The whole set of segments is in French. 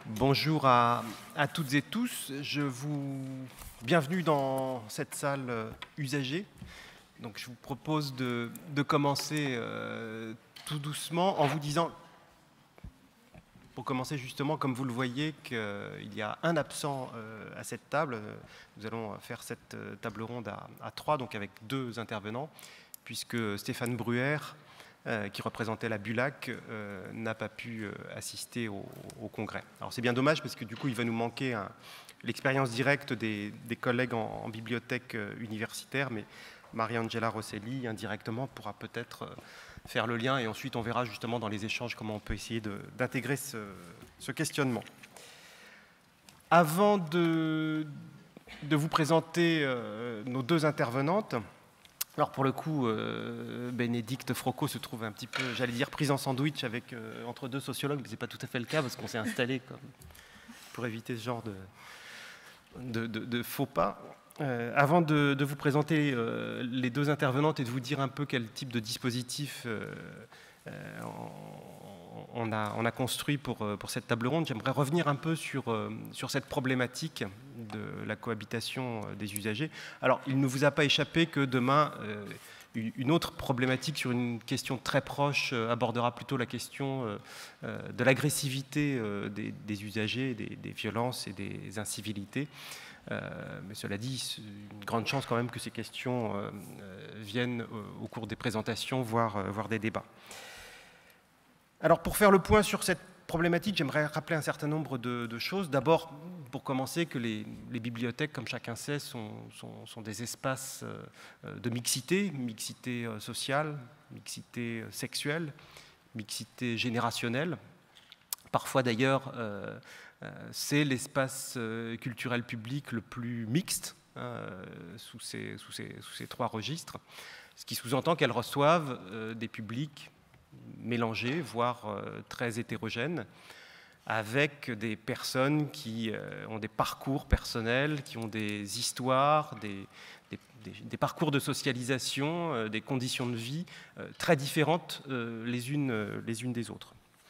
Bonjour à toutes et tous. Bienvenue dans cette salle usagée. Donc, je vous propose de commencer tout doucement en vous disant, pour commencer justement, comme vous le voyez, qu'il y a un absent à cette table. Nous allons faire cette table ronde à trois, donc avec deux intervenants, puisque Stéphane Bruer, qui représentait la BULAC, n'a pas pu assister au congrès. Alors c'est bien dommage parce que du coup il va nous manquer l'expérience directe des collègues en bibliothèque universitaire, mais Marie-Angela Rosselli indirectement pourra peut-être faire le lien et ensuite on verra justement dans les échanges comment on peut essayer d'intégrer ce questionnement. Avant de vous présenter nos deux intervenantes, alors pour le coup, Bénédicte Froco se trouve un petit peu, j'allais dire, prise en sandwich entre deux sociologues, mais ce n'est pas tout à fait le cas parce qu'on s'est installé pour éviter ce genre de faux pas. Avant de vous présenter les deux intervenantes et de vous dire un peu quel type de dispositif on a construit pour cette table ronde, j'aimerais revenir un peu sur cette problématique de la cohabitation des usagers. Alors, il ne vous a pas échappé que demain, une autre problématique sur une question très proche abordera plutôt la question de l'agressivité des usagers, des violences et des incivilités. Mais cela dit, une grande chance quand même que ces questions viennent au cours des présentations, voire des débats. Alors, pour faire le point sur cette problématique, j'aimerais rappeler un certain nombre de choses. D'abord, pour commencer, que les bibliothèques, comme chacun sait, sont des espaces de mixité sociale, mixité sexuelle, mixité générationnelle. Parfois, d'ailleurs, c'est l'espace culturel public le plus mixte, sous ces trois registres, ce qui sous-entend qu'elles reçoivent des publics mélangés, voire très hétérogènes, avec des personnes qui ont des parcours personnels, qui ont des histoires, des parcours de socialisation, des conditions de vie très différentes les unes des autres.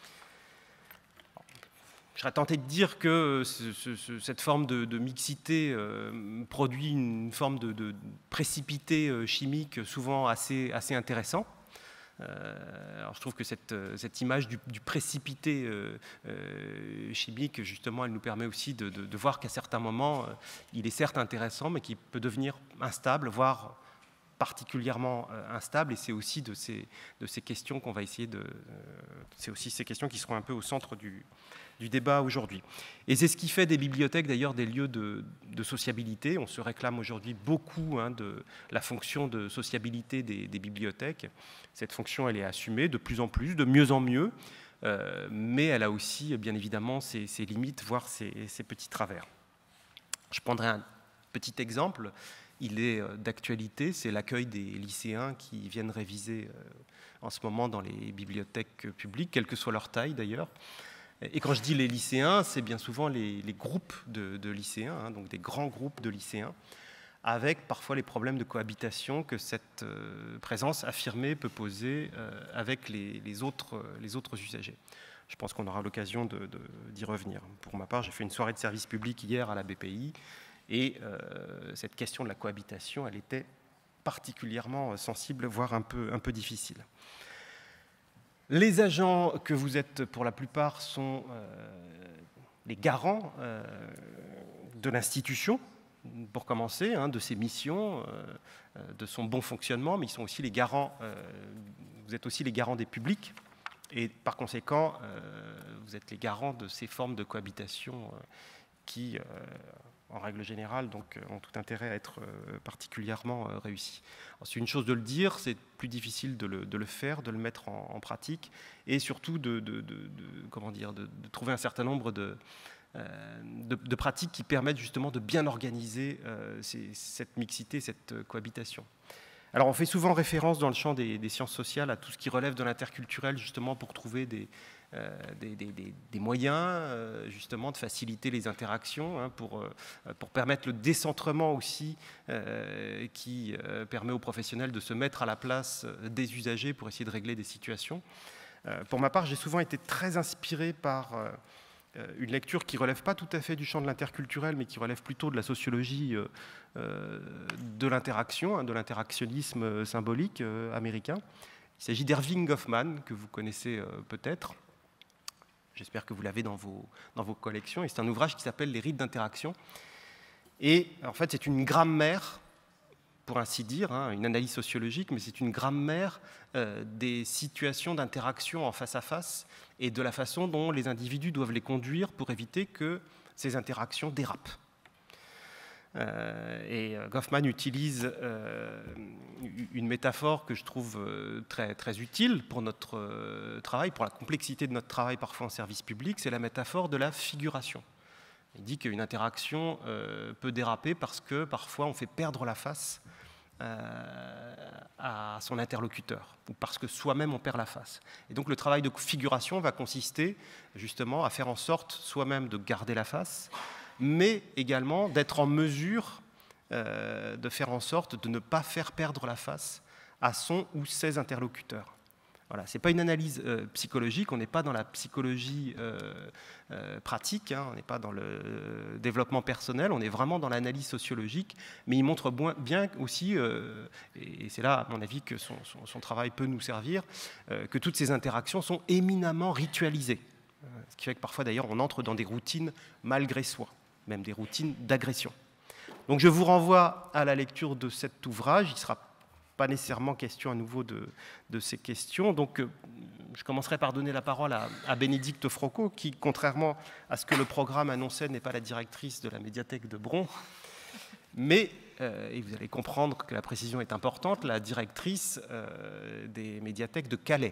Je serais tenté de dire que cette forme de mixité produit une forme de précipité chimique souvent assez intéressant. Alors je trouve que cette image du précipité chimique, justement, elle nous permet aussi de voir qu'à certains moments, il est certes intéressant, mais qui peut devenir instable, voire particulièrement instable. Et c'est aussi de ces questions qu'on va essayer c'est aussi ces questions qui seront un peu au centre du débat aujourd'hui. Et c'est ce qui fait des bibliothèques d'ailleurs des lieux de sociabilité. On se réclame aujourd'hui beaucoup de la fonction de sociabilité des bibliothèques. Cette fonction, elle est assumée de plus en plus, de mieux en mieux, mais elle a aussi bien évidemment ses limites, voire ses petits travers. Je prendrai un petit exemple, il est d'actualité, c'est l'accueil des lycéens qui viennent réviser en ce moment dans les bibliothèques publiques, quelle que soit leur taille d'ailleurs. Et quand je dis les lycéens, c'est bien souvent les groupes de lycéens, donc des grands groupes de lycéens, avec parfois les problèmes de cohabitation que cette présence affirmée peut poser avec les autres usagers. Je pense qu'on aura l'occasion d'y revenir. Pour ma part, j'ai fait une soirée de service public hier à la BPI, et cette question de la cohabitation, elle était particulièrement sensible, voire un peu difficile. Les agents que vous êtes pour la plupart sont les garants de l'institution, pour commencer, de ses missions, de son bon fonctionnement, mais ils sont aussi les garants, vous êtes aussi les garants des publics, et par conséquent, vous êtes les garants de ces formes de cohabitation qui, en règle générale, donc, ont tout intérêt à être particulièrement réussies. C'est une chose de le dire, c'est plus difficile de le faire, de le mettre en pratique, et surtout de trouver un certain nombre de pratiques qui permettent justement de bien organiser cette mixité, cette cohabitation. Alors on fait souvent référence dans le champ des sciences sociales à tout ce qui relève de l'interculturel, justement pour trouver des moyens justement de faciliter les interactions, pour permettre le décentrement aussi qui permet aux professionnels de se mettre à la place des usagers pour essayer de régler des situations. Pour ma part, j'ai souvent été très inspiré par une lecture qui ne relève pas tout à fait du champ de l'interculturel, mais qui relève plutôt de la sociologie de l'interaction, de l'interactionnisme symbolique américain. Il s'agit d'Erving Goffman, que vous connaissez peut-être. J'espère que vous l'avez dans vos collections. Et c'est un ouvrage qui s'appelle « Les rites d'interaction ». Et en fait, c'est une grammaire, pour ainsi dire, une analyse sociologique, mais c'est une grammaire des situations d'interaction en face à face et de la façon dont les individus doivent les conduire pour éviter que ces interactions dérapent. Et Goffman utilise une métaphore que je trouve très, très utile pour notre travail, pour la complexité de notre travail parfois en service public, c'est la métaphore de la figuration. Il dit qu'une interaction peut déraper parce que parfois on fait perdre la face à son interlocuteur, ou parce que soi-même on perd la face. Et donc le travail de figuration va consister justement à faire en sorte soi-même de garder la face, mais également d'être en mesure de faire en sorte de ne pas faire perdre la face à son ou ses interlocuteurs. Voilà, ce n'est pas une analyse psychologique, on n'est pas dans la psychologie pratique, on n'est pas dans le développement personnel, on est vraiment dans l'analyse sociologique, mais il montre bien aussi, et c'est là à mon avis que son travail peut nous servir, que toutes ces interactions sont éminemment ritualisées, ce qui fait que parfois d'ailleurs on entre dans des routines malgré soi, même des routines d'agression. Donc je vous renvoie à la lecture de cet ouvrage, il ne sera pas nécessairement question à nouveau de ces questions. Donc, je commencerai par donner la parole à Bénédicte Frocot, qui, contrairement à ce que le programme annonçait, n'est pas la directrice de la médiathèque de Bron, mais, et vous allez comprendre que la précision est importante, la directrice des médiathèques de Calais.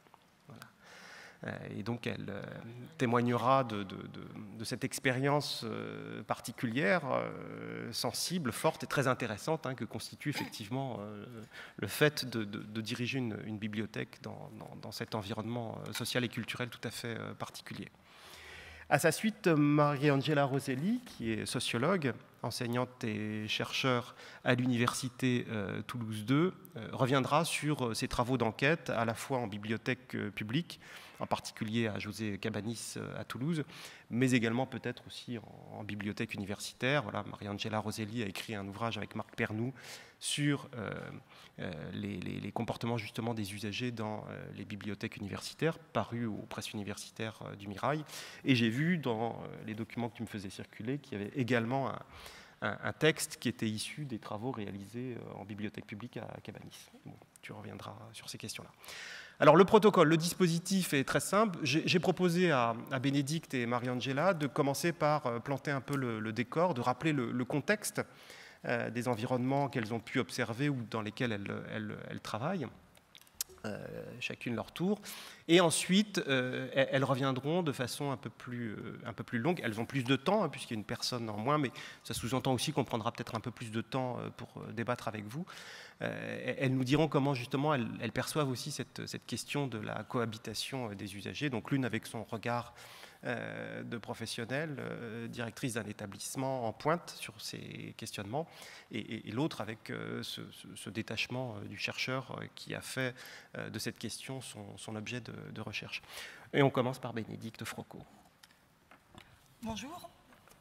Et donc, elle témoignera de cette expérience particulière, sensible, forte et très intéressante que constitue effectivement le fait de diriger une bibliothèque dans cet environnement social et culturel tout à fait particulier. À sa suite, Mariangela Roselli, qui est sociologue, enseignante et chercheur à l'université Toulouse 2, reviendra sur ses travaux d'enquête, à la fois en bibliothèque publique, en particulier à José Cabanis à Toulouse, mais également peut-être aussi en bibliothèque universitaire. Voilà, Mariangela Roselli a écrit un ouvrage avec Marc Pernoud sur les comportements justement des usagers dans les bibliothèques universitaires, paru aux presses universitaires du Mirail. Et j'ai vu dans les documents que tu me faisais circuler qu'il y avait également un texte qui était issu des travaux réalisés en bibliothèque publique à Cabanis. Bon, tu reviendras sur ces questions-là. Alors le protocole, le dispositif est très simple. J'ai proposé à Bénédicte et Mariangela de commencer par planter un peu le décor, de rappeler le contexte des environnements qu'elles ont pu observer ou dans lesquels elles travaillent, chacune leur tour. Et ensuite, elles reviendront de façon un peu plus longue. Elles ont plus de temps, puisqu'il y a une personne en moins, mais ça sous-entend aussi qu'on prendra peut-être un peu plus de temps pour débattre avec vous. Elles nous diront comment, justement, elles perçoivent aussi cette question de la cohabitation des usagers, donc l'une avec son regard de professionnelle, directrice d'un établissement en pointe sur ces questionnements, et l'autre avec ce détachement du chercheur qui a fait de cette question son objet de recherche. Et on commence par Bénédicte Frocot. Bonjour.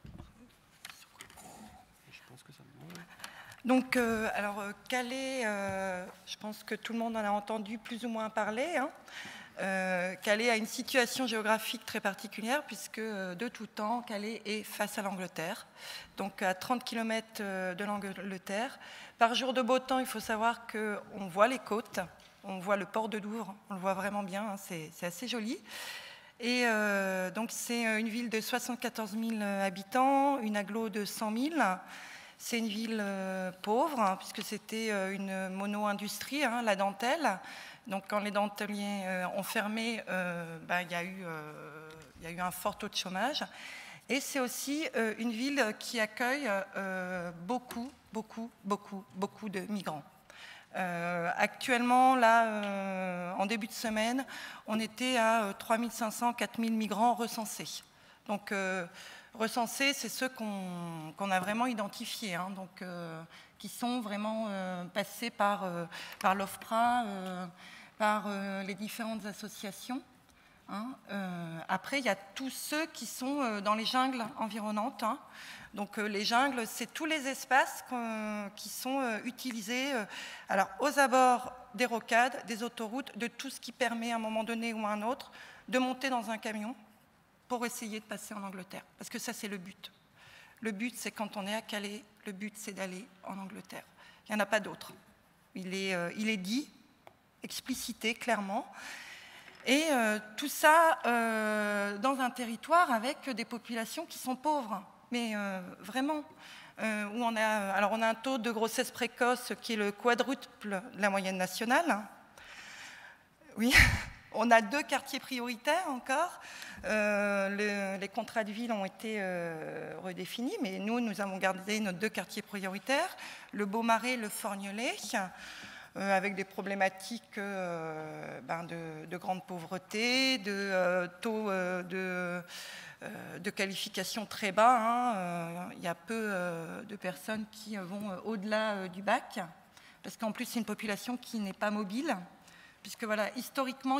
Je pense que ça me... Donc, Calais, je pense que tout le monde en a entendu plus ou moins parler. Calais a une situation géographique très particulière puisque de tout temps, Calais est face à l'Angleterre, donc à 30 km de l'Angleterre. Par jour de beau temps, il faut savoir qu'on voit les côtes, on voit le port de Douvres, on le voit vraiment bien, c'est assez joli. Et donc c'est une ville de 74 000 habitants, une agglo de 100 000. C'est une ville pauvre puisque c'était une mono-industrie, la dentelle. Donc, quand les denteliers ont fermé, il y a eu un fort taux de chômage. Et c'est aussi une ville qui accueille beaucoup de migrants. Actuellement, là, en début de semaine, on était à 3 500, 4 000 migrants recensés. Donc, recensés, c'est ceux qu'on a vraiment identifiés, qui sont vraiment passés par l'OFPRA, par les différentes associations. Hein. Après, il y a tous ceux qui sont dans les jungles environnantes. Hein. Donc les jungles, c'est tous les espaces qui sont utilisés alors, aux abords des rocades, des autoroutes, de tout ce qui permet à un moment donné ou à un autre de monter dans un camion pour essayer de passer en Angleterre. Parce que ça, c'est le but. Le but, c'est quand on est à Calais, le but, c'est d'aller en Angleterre. Il n'y en a pas d'autre. Il est dit, explicité, clairement. Et tout ça dans un territoire avec des populations qui sont pauvres. Mais vraiment, où on a un taux de grossesse précoce qui est le quadruple de la moyenne nationale. Oui, on a 2 quartiers prioritaires encore. Les contrats de ville ont été redéfinis, mais nous avons gardé nos 2 quartiers prioritaires, le Beaumarais et le Forgnolais, avec des problématiques de grande pauvreté, de taux de qualification très bas. Hein. Il y a peu de personnes qui vont au-delà du bac, parce qu'en plus, c'est une population qui n'est pas mobile, puisque voilà, historiquement,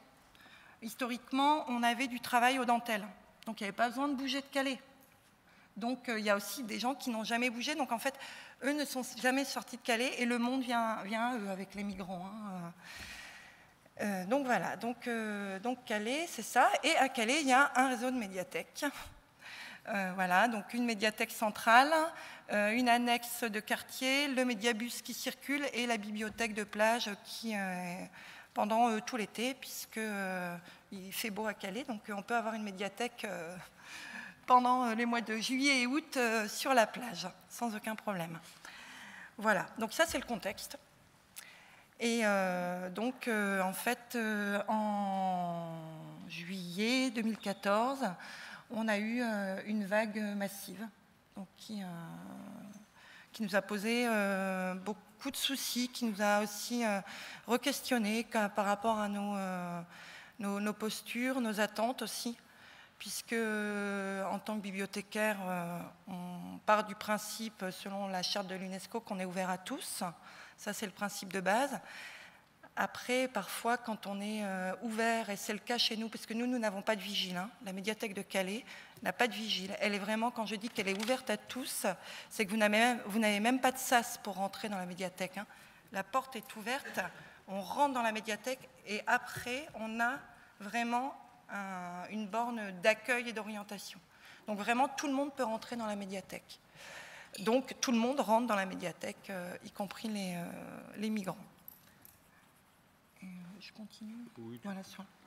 on avait du travail aux dentelles, donc il n'y avait pas besoin de bouger de Calais. Donc il y a aussi des gens qui n'ont jamais bougé, donc en fait, eux ne sont jamais sortis de Calais, et le monde vient à eux avec les migrants. Hein. Donc voilà, donc Calais, c'est ça. Et à Calais, il y a un réseau de médiathèques. Voilà, donc une médiathèque centrale, une annexe de quartier, le médiabus qui circule et la bibliothèque de plage qui, pendant tout l'été, puisqu'il fait beau à Calais, donc on peut avoir une médiathèque pendant les mois de juillet et août sur la plage, sans aucun problème. Voilà, donc ça c'est le contexte. Et donc, en fait, en juillet 2014, on a eu une vague massive donc, qui nous a posé beaucoup de soucis, qui nous a aussi re-questionné par rapport à nos postures, nos attentes aussi, puisque en tant que bibliothécaire, on part du principe, selon la charte de l'UNESCO, qu'on est ouvert à tous. Ça, c'est le principe de base. Après, parfois, quand on est ouvert, et c'est le cas chez nous, parce que nous n'avons pas de vigile, hein, la médiathèque de Calais n'a pas de vigile. Elle est vraiment, quand je dis qu'elle est ouverte à tous, c'est que vous n'avez même pas de sas pour rentrer dans la médiathèque. Hein. La porte est ouverte, on rentre dans la médiathèque, et après, on a vraiment une borne d'accueil et d'orientation. Donc vraiment, tout le monde peut rentrer dans la médiathèque. Donc tout le monde rentre dans la médiathèque, y compris les migrants. Et, je continue. Oui. Voilà,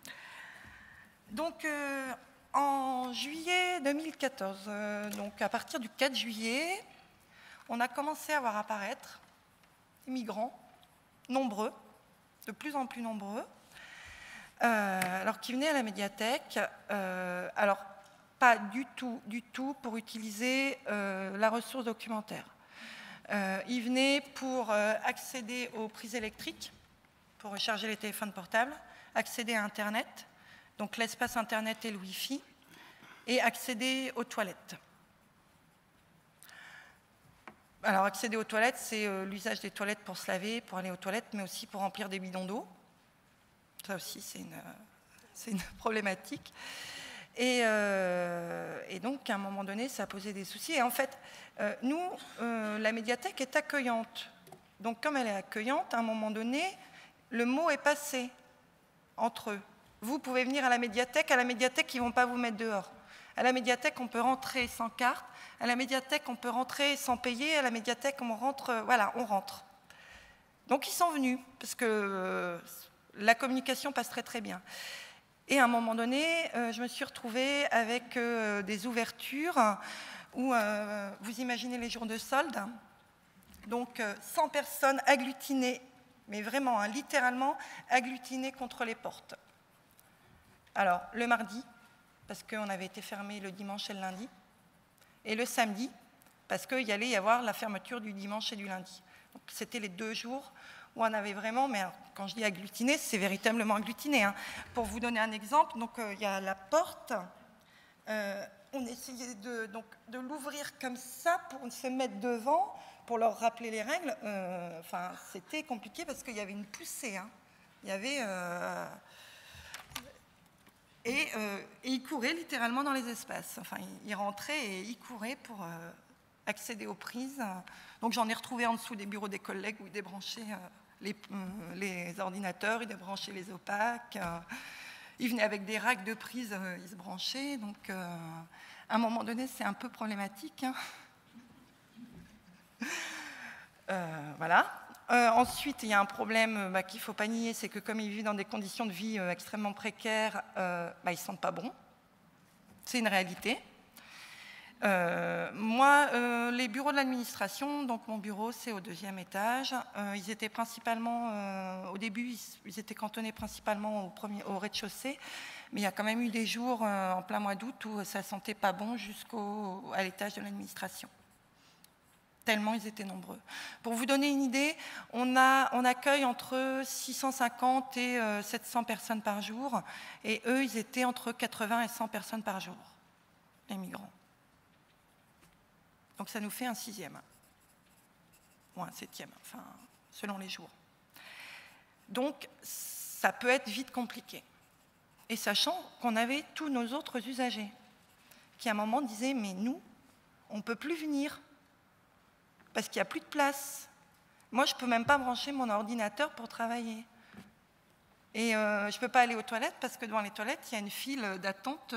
donc en juillet 2014, donc à partir du 4 juillet, on a commencé à voir apparaître des migrants nombreux, de plus en plus nombreux, alors qui venaient à la médiathèque. Alors pas du tout pour utiliser la ressource documentaire. Ils venaient pour accéder aux prises électriques, pour recharger les téléphones portables, accéder à Internet, donc l'espace Internet et le Wi-Fi, et accéder aux toilettes. Alors accéder aux toilettes, c'est l'usage des toilettes pour se laver, pour aller aux toilettes, mais aussi pour remplir des bidons d'eau. Ça aussi, c'est une problématique. Et donc, à un moment donné, ça a posé des soucis. Et en fait, nous, la médiathèque est accueillante. Donc, comme elle est accueillante, à un moment donné, le mot est passé entre eux. Vous pouvez venir à la médiathèque, ils ne vont pas vous mettre dehors. À la médiathèque, on peut rentrer sans carte. À la médiathèque, on peut rentrer sans payer. À la médiathèque, on rentre. Voilà, on rentre. Donc, ils sont venus, parce que la communication passe très, très bien. Et à un moment donné, je me suis retrouvée avec des ouvertures où vous imaginez les jours de solde. Donc 100 personnes agglutinées, mais vraiment, hein, littéralement, agglutinées contre les portes. Alors, le mardi, parce qu'on avait été fermé le dimanche et le lundi, et le samedi, parce qu'il allait y avoir la fermeture du dimanche et du lundi. Donc, c'était les 2 jours où on avait vraiment, mais alors, quand je dis agglutiné, c'est véritablement agglutiné. Hein. Pour vous donner un exemple, donc il y a la porte, on essayait de l'ouvrir comme ça pour se mettre devant, pour leur rappeler les règles. Enfin, c'était compliqué parce qu'il y avait une poussée. Hein. Il y avait... Et ils couraient littéralement dans les espaces. Enfin, ils rentraient et ils couraient pour accéder aux prises. Donc j'en ai retrouvé en dessous des bureaux des collègues où ils débranchaient les ordinateurs, ils débranchaient les opaques. Ils venaient avec des racks de prises, ils se branchaient. Donc à un moment donné, c'est un peu problématique. Hein. Voilà. Ensuite, il y a un problème qu'il ne faut pas nier, c'est que comme ils vivent dans des conditions de vie extrêmement précaires, ils ne se sentent pas bons. C'est une réalité. Moi, les bureaux de l'administration, donc mon bureau, c'est au 2e étage. Ils étaient principalement, au début, ils étaient cantonnés principalement au rez-de-chaussée, mais il y a quand même eu des jours en plein mois d'août où ça ne sentait pas bon jusqu'à l'étage de l'administration. Tellement ils étaient nombreux. Pour vous donner une idée, on accueille entre 650 et 700 personnes par jour, et eux, ils étaient entre 80 et 100 personnes par jour, les migrants. Donc ça nous fait un 6e, ou un 7e, enfin, selon les jours. Donc ça peut être vite compliqué. Et sachant qu'on avait tous nos autres usagers, qui à un moment disaient, mais nous, on ne peut plus venir, parce qu'il n'y a plus de place. Moi, je ne peux même pas brancher mon ordinateur pour travailler. Et je ne peux pas aller aux toilettes parce que devant les toilettes, il y a une file d'attente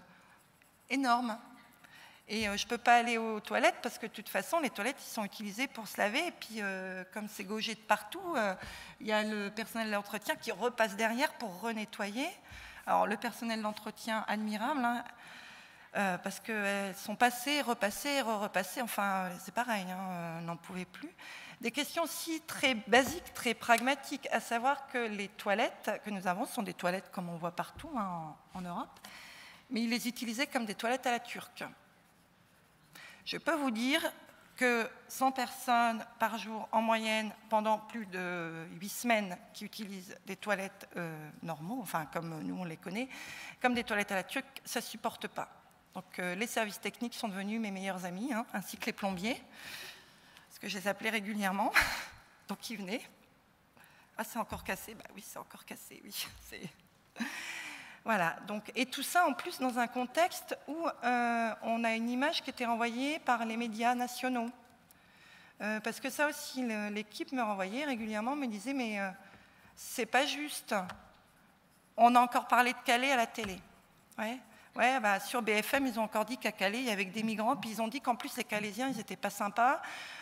énorme. Et je ne peux pas aller aux toilettes parce que de toute façon, les toilettes ils sont utilisées pour se laver. Et puis, comme c'est gaugé de partout, il y a le personnel d'entretien qui repasse derrière pour renettoyer. Alors, le personnel d'entretien, admirable, hein, parce qu'elles sont passées, repassées, repassées, enfin c'est pareil, hein, n'en pouvaient plus. Des questions aussi très basiques, très pragmatiques, à savoir que les toilettes que nous avons sont des toilettes comme on voit partout hein, en Europe, mais ils les utilisaient comme des toilettes à la turque. Je peux vous dire que 100 personnes par jour en moyenne pendant plus de 8 semaines qui utilisent des toilettes normaux, enfin comme nous on les connaît, comme des toilettes à la turque, ça ne supporte pas. Donc les services techniques sont devenus mes meilleurs amis, hein, ainsi que les plombiers, parce que je les appelais régulièrement, donc ils venaient. Ah, c'est encore cassé, bah oui, c'est encore cassé, oui. Voilà, donc, et tout ça en plus dans un contexte où on a une image qui était renvoyée par les médias nationaux. Parce que ça aussi, l'équipe me renvoyait régulièrement, me disait, mais c'est pas juste. On a encore parlé de Calais à la télé. Ouais, bah, sur BFM, ils ont encore dit qu'à Calais, il y avait des migrants, puis ils ont dit qu'en plus, les Calaisiens, ils n'étaient pas sympas,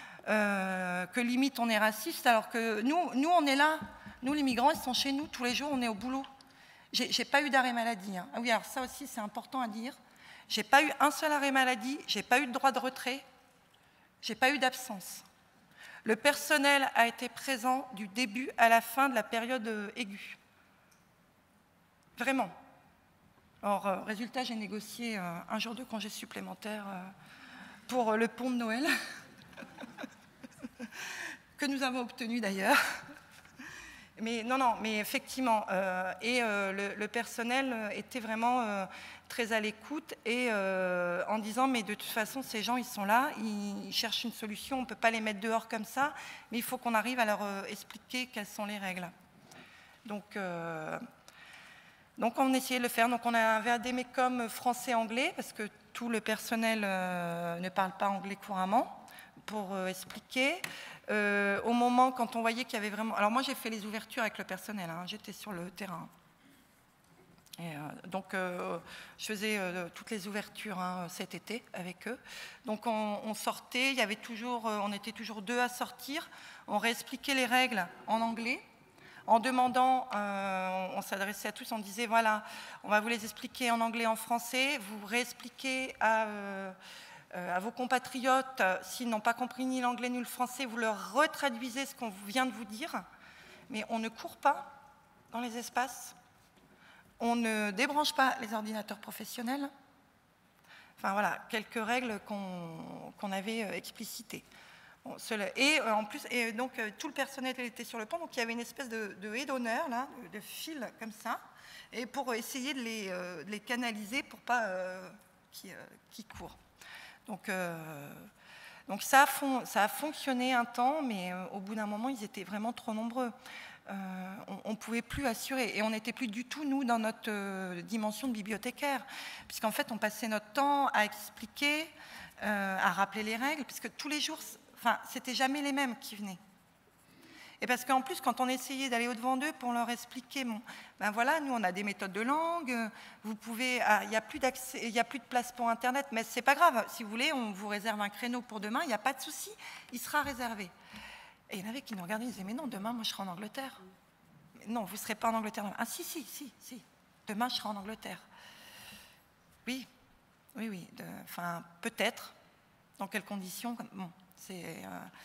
que limite, on est raciste, alors que nous, on est là. Nous, les migrants, ils sont chez nous, tous les jours, on est au boulot. J'ai pas eu d'arrêt maladie. Hein. Ah oui, alors ça aussi, c'est important à dire. J'ai pas eu un seul arrêt maladie, j'ai pas eu de droit de retrait, j'ai pas eu d'absence. Le personnel a été présent du début à la fin de la période aiguë. Vraiment. Or, résultat, j'ai négocié un jour de congé supplémentaire pour le pont de Noël, que nous avons obtenu d'ailleurs. Mais non, mais effectivement, le personnel était vraiment très à l'écoute et en disant, mais de toute façon, ces gens, ils sont là, ils cherchent une solution, on ne peut pas les mettre dehors comme ça, mais il faut qu'on arrive à leur expliquer quelles sont les règles. Donc on essayait de le faire. Donc on avait un DMECOM français-anglais, parce que tout le personnel ne parle pas anglais couramment, pour expliquer. Au moment, quand on voyait qu'il y avait vraiment... Alors moi, j'ai fait les ouvertures avec le personnel, hein, j'étais sur le terrain. Et, donc, je faisais toutes les ouvertures hein, cet été avec eux. Donc, on sortait, il y avait toujours, on était toujours 2 à sortir. On réexpliquait les règles en anglais. En demandant, on s'adressait à tous, on disait, voilà, on va vous les expliquer en anglais et en français, vous réexpliquez à vos compatriotes, s'ils n'ont pas compris ni l'anglais ni le français, vous leur retraduisez ce qu'on vient de vous dire, mais on ne court pas dans les espaces, on ne débranche pas les ordinateurs professionnels. Enfin voilà, quelques règles qu'on avait explicitées. Bon, et en plus, donc tout le personnel était sur le pont, donc il y avait une espèce de haie d'honneur, là, de fil comme ça, et pour essayer de les canaliser pour pas qu'ils courent. Donc ça a fonctionné un temps, mais au bout d'un moment, ils étaient vraiment trop nombreux. on ne pouvait plus assurer. Et on n'était plus du tout, nous, dans notre dimension de bibliothécaire. Puisqu'en fait, on passait notre temps à expliquer, à rappeler les règles, puisque tous les jours, enfin, c'était jamais les mêmes qui venaient. Et parce qu'en plus, quand on essayait d'aller au-devant d'eux pour leur expliquer, bon, ben voilà, nous, on a des méthodes de langue, vous pouvez, il n'y a plus d'accès, il n'y a plus de place pour Internet, mais c'est pas grave, si vous voulez, on vous réserve un créneau pour demain, il n'y a pas de souci, il sera réservé. Et il y en avait qui nous regardaient, ils disaient, mais non, demain, moi, je serai en Angleterre. Mais non, vous ne serez pas en Angleterre. Ah, si, demain, je serai en Angleterre. Oui, enfin, peut-être, dans quelles conditions, bon, c'est...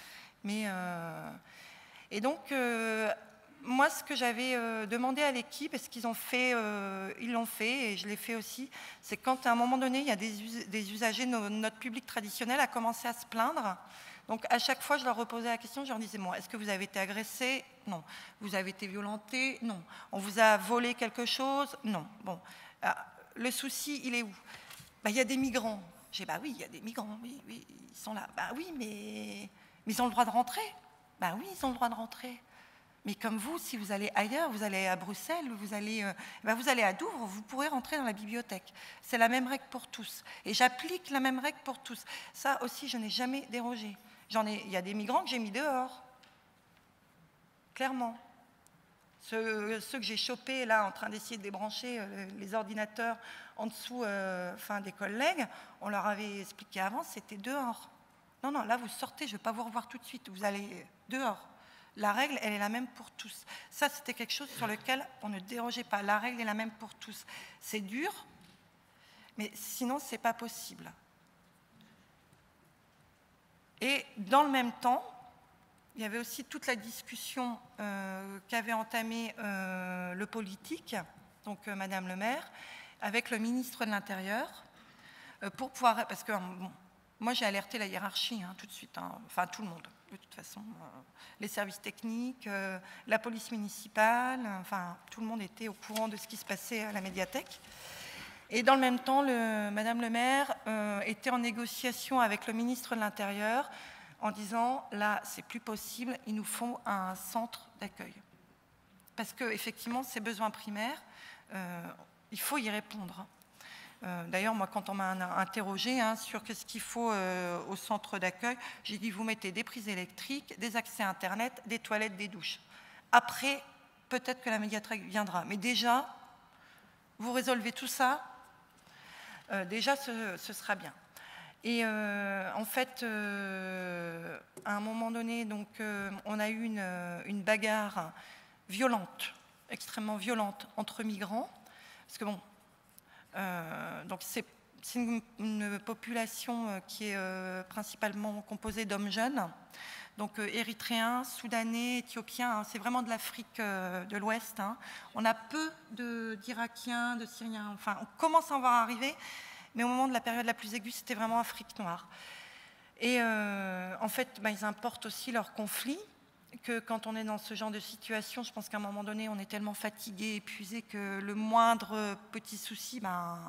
Et donc, moi, ce que j'avais demandé à l'équipe, et ce qu'ils ont fait, ils l'ont fait, et je l'ai fait aussi, c'est quand, à un moment donné, il y a des usagers, notre public traditionnel a commencé à se plaindre. Donc, à chaque fois, je leur reposais la question, je leur disais, bon, est-ce que vous avez été agressé? Non. Vous avez été violenté? Non. On vous a volé quelque chose? Non. Bon. Alors, le souci, il est où? Ben, il y a des migrants. J'ai dit, bah oui, il y a des migrants, oui, ils sont là. Bah oui, mais ils ont le droit de rentrer. Ben oui, ils ont le droit de rentrer. Mais comme vous, si vous allez ailleurs, vous allez à Bruxelles, vous allez à Douvres, vous pourrez rentrer dans la bibliothèque. C'est la même règle pour tous. Et j'applique la même règle pour tous. Ça aussi, je n'ai jamais dérogé. Il y a des migrants que j'ai mis dehors. Clairement. Ceux que j'ai chopés, là, en train d'essayer de débrancher les ordinateurs en dessous des collègues, on leur avait expliqué avant, c'était dehors. Non, là, vous sortez, je ne vais pas vous revoir tout de suite, vous allez dehors. La règle, elle est la même pour tous. Ça, c'était quelque chose sur lequel on ne dérogeait pas. La règle est la même pour tous. C'est dur, mais sinon, ce n'est pas possible. Et dans le même temps, il y avait aussi toute la discussion qu'avait entamée le politique, donc Madame le maire, avec le ministre de l'Intérieur, pour pouvoir... Parce que bon, moi, j'ai alerté la hiérarchie tout de suite, enfin tout le monde, de toute façon. Les services techniques, la police municipale, enfin tout le monde était au courant de ce qui se passait à la médiathèque. Et dans le même temps, Madame le maire était en négociation avec le ministre de l'Intérieur en disant, là, c'est plus possible, il nous faut un centre d'accueil. Parce qu'effectivement, ces besoins primaires, il faut y répondre. D'ailleurs, moi, quand on m'a interrogé sur qu'est-ce qu'il faut au centre d'accueil, j'ai dit, vous mettez des prises électriques, des accès à Internet, des toilettes, des douches. Après, peut-être que la médiathèque viendra. Mais déjà, vous résolvez tout ça, déjà, ce sera bien. Et en fait, à un moment donné, donc, on a eu une bagarre violente, extrêmement violente, entre migrants. Parce que bon, donc c'est une population qui est principalement composée d'hommes jeunes, donc érythréens, soudanais, éthiopiens, c'est vraiment de l'Afrique de l'Ouest. On a peu d'Irakiens, de Syriens, enfin on commence à en voir arriver, mais au moment de la période la plus aiguë, c'était vraiment Afrique noire. Et en fait, ils importent aussi leurs conflits, que quand on est dans ce genre de situation, je pense qu'à un moment donné, on est tellement fatigué, épuisé, que le moindre petit souci,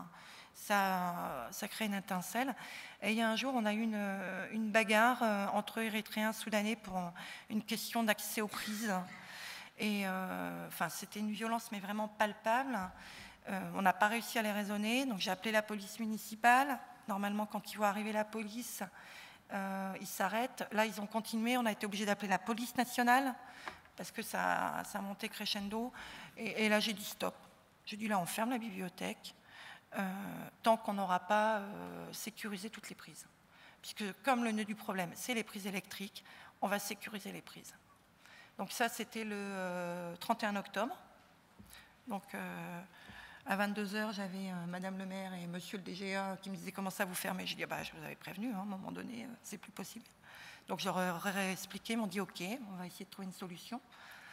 ça crée une étincelle. Et il y a un jour, on a eu une bagarre entre Érythréens et Soudanais pour une question d'accès aux prises. Et c'était une violence, mais vraiment palpable. On n'a pas réussi à les raisonner, donc j'ai appelé la police municipale. Normalement, quand ils voient arriver la police, ils s'arrêtent. Là, ils ont continué. On a été obligé d'appeler la police nationale parce que ça a monté crescendo. Et là, j'ai dit stop. J'ai dit là, on ferme la bibliothèque tant qu'on n'aura pas sécurisé toutes les prises. Puisque comme le nœud du problème, c'est les prises électriques, on va sécuriser les prises. Donc ça, c'était le 31 octobre. Donc à 22h, j'avais Madame le maire et Monsieur le DGA qui me disaient comment ça vous fermez. J'ai dit je vous avais prévenu, à un moment donné, c'est plus possible. Donc je leur ai expliqué, ils m'ont dit ok, on va essayer de trouver une solution.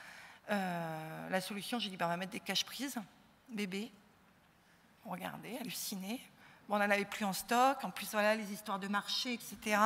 La solution, j'ai dit on va mettre des cache-prises, bébés. Regardez, halluciné. Bon, on n'en avait plus en stock, en plus voilà les histoires de marché, etc.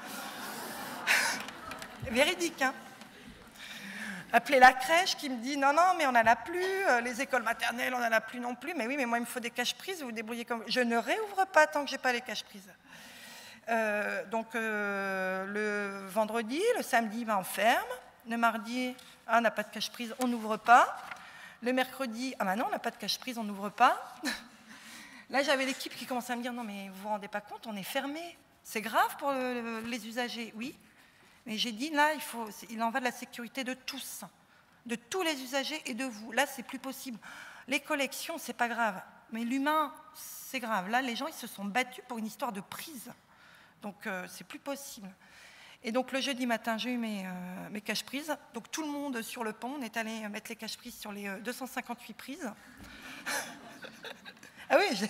Véridique, hein. Appeler la crèche qui me dit non, mais on n'en a plus, les écoles maternelles, on n'en a plus non plus. Mais oui, mais moi, il me faut des cache-prises, vous vous débrouillez comme... Je ne réouvre pas tant que je n'ai pas les cache-prises. Donc, le vendredi, le samedi, on ferme. Le mardi, ah, on n'a pas de cache-prise, on n'ouvre pas. Le mercredi, ah ben non, on n'a pas de cache-prise, on n'ouvre pas. Là, j'avais l'équipe qui commençait à me dire, non mais vous vous rendez pas compte, on est fermé. C'est grave pour les usagers, oui. Mais j'ai dit, là, il en va de la sécurité de tous, de tous les usagers et de vous. Là, c'est plus possible. Les collections, c'est pas grave. Mais l'humain, c'est grave. Là, les gens, ils se sont battus pour une histoire de prise. Donc, c'est plus possible. Et donc, le jeudi matin, j'ai eu mes cache-prises. Donc, tout le monde sur le pont, on est allé mettre les cache-prises sur les 258 prises. Ah oui,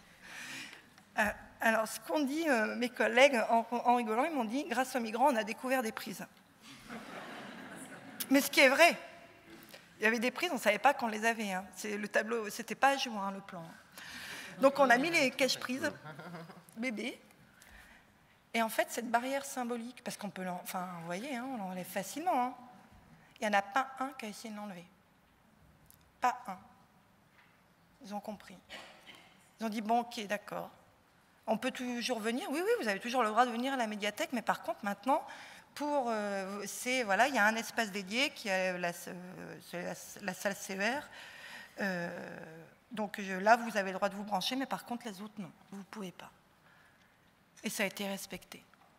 alors, ce qu'ont dit mes collègues en rigolant, ils m'ont dit, grâce aux migrants, on a découvert des prises. Mais ce qui est vrai, il y avait des prises, on ne savait pas qu'on les avait. Hein. Le tableau, c'était pas à jour, hein, le plan. Donc, on a mis les cache-prises, bébés. Et en fait, cette barrière symbolique, parce qu'on peut enfin, vous voyez, hein, on l'enlève facilement. Hein. Il n'y en a pas un qui a essayé de l'enlever. Pas un. Ils ont compris. Ils ont dit, bon, ok, d'accord. On peut toujours venir. Oui, oui, vous avez toujours le droit de venir à la médiathèque, mais par contre, maintenant, voilà, il y a un espace dédié qui est la salle CER. Donc là, vous avez le droit de vous brancher, mais par contre, les autres, non, vous ne pouvez pas. Et ça a été respecté.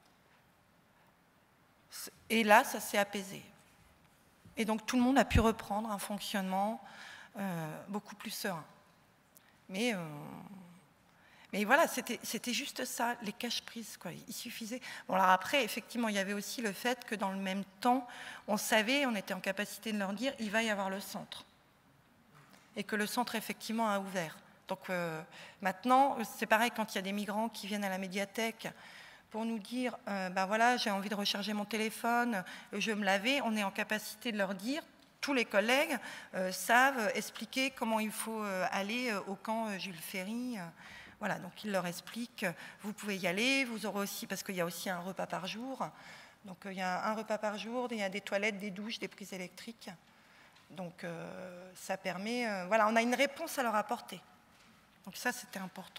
Et là, ça s'est apaisé. Et donc, tout le monde a pu reprendre un fonctionnement beaucoup plus serein. Mais voilà, c'était juste ça, les cache-prises, quoi. Il suffisait. Bon, alors après, effectivement, il y avait aussi le fait que dans le même temps, on savait, on était en capacité de leur dire, il va y avoir le centre. Et que le centre, effectivement, a ouvert. Donc maintenant, c'est pareil quand il y a des migrants qui viennent à la médiathèque pour nous dire, ben voilà, j'ai envie de recharger mon téléphone, je veux me laver, on est en capacité de leur dire, tous les collègues savent expliquer comment il faut aller au camp Jules Ferry. Voilà, donc ils leur expliquent, vous pouvez y aller, vous aurez aussi, parce qu'il y a aussi un repas par jour. Donc il y a un repas par jour, il y a des toilettes, des douches, des prises électriques. Donc ça permet, voilà, on a une réponse à leur apporter. Donc ça, c'était important.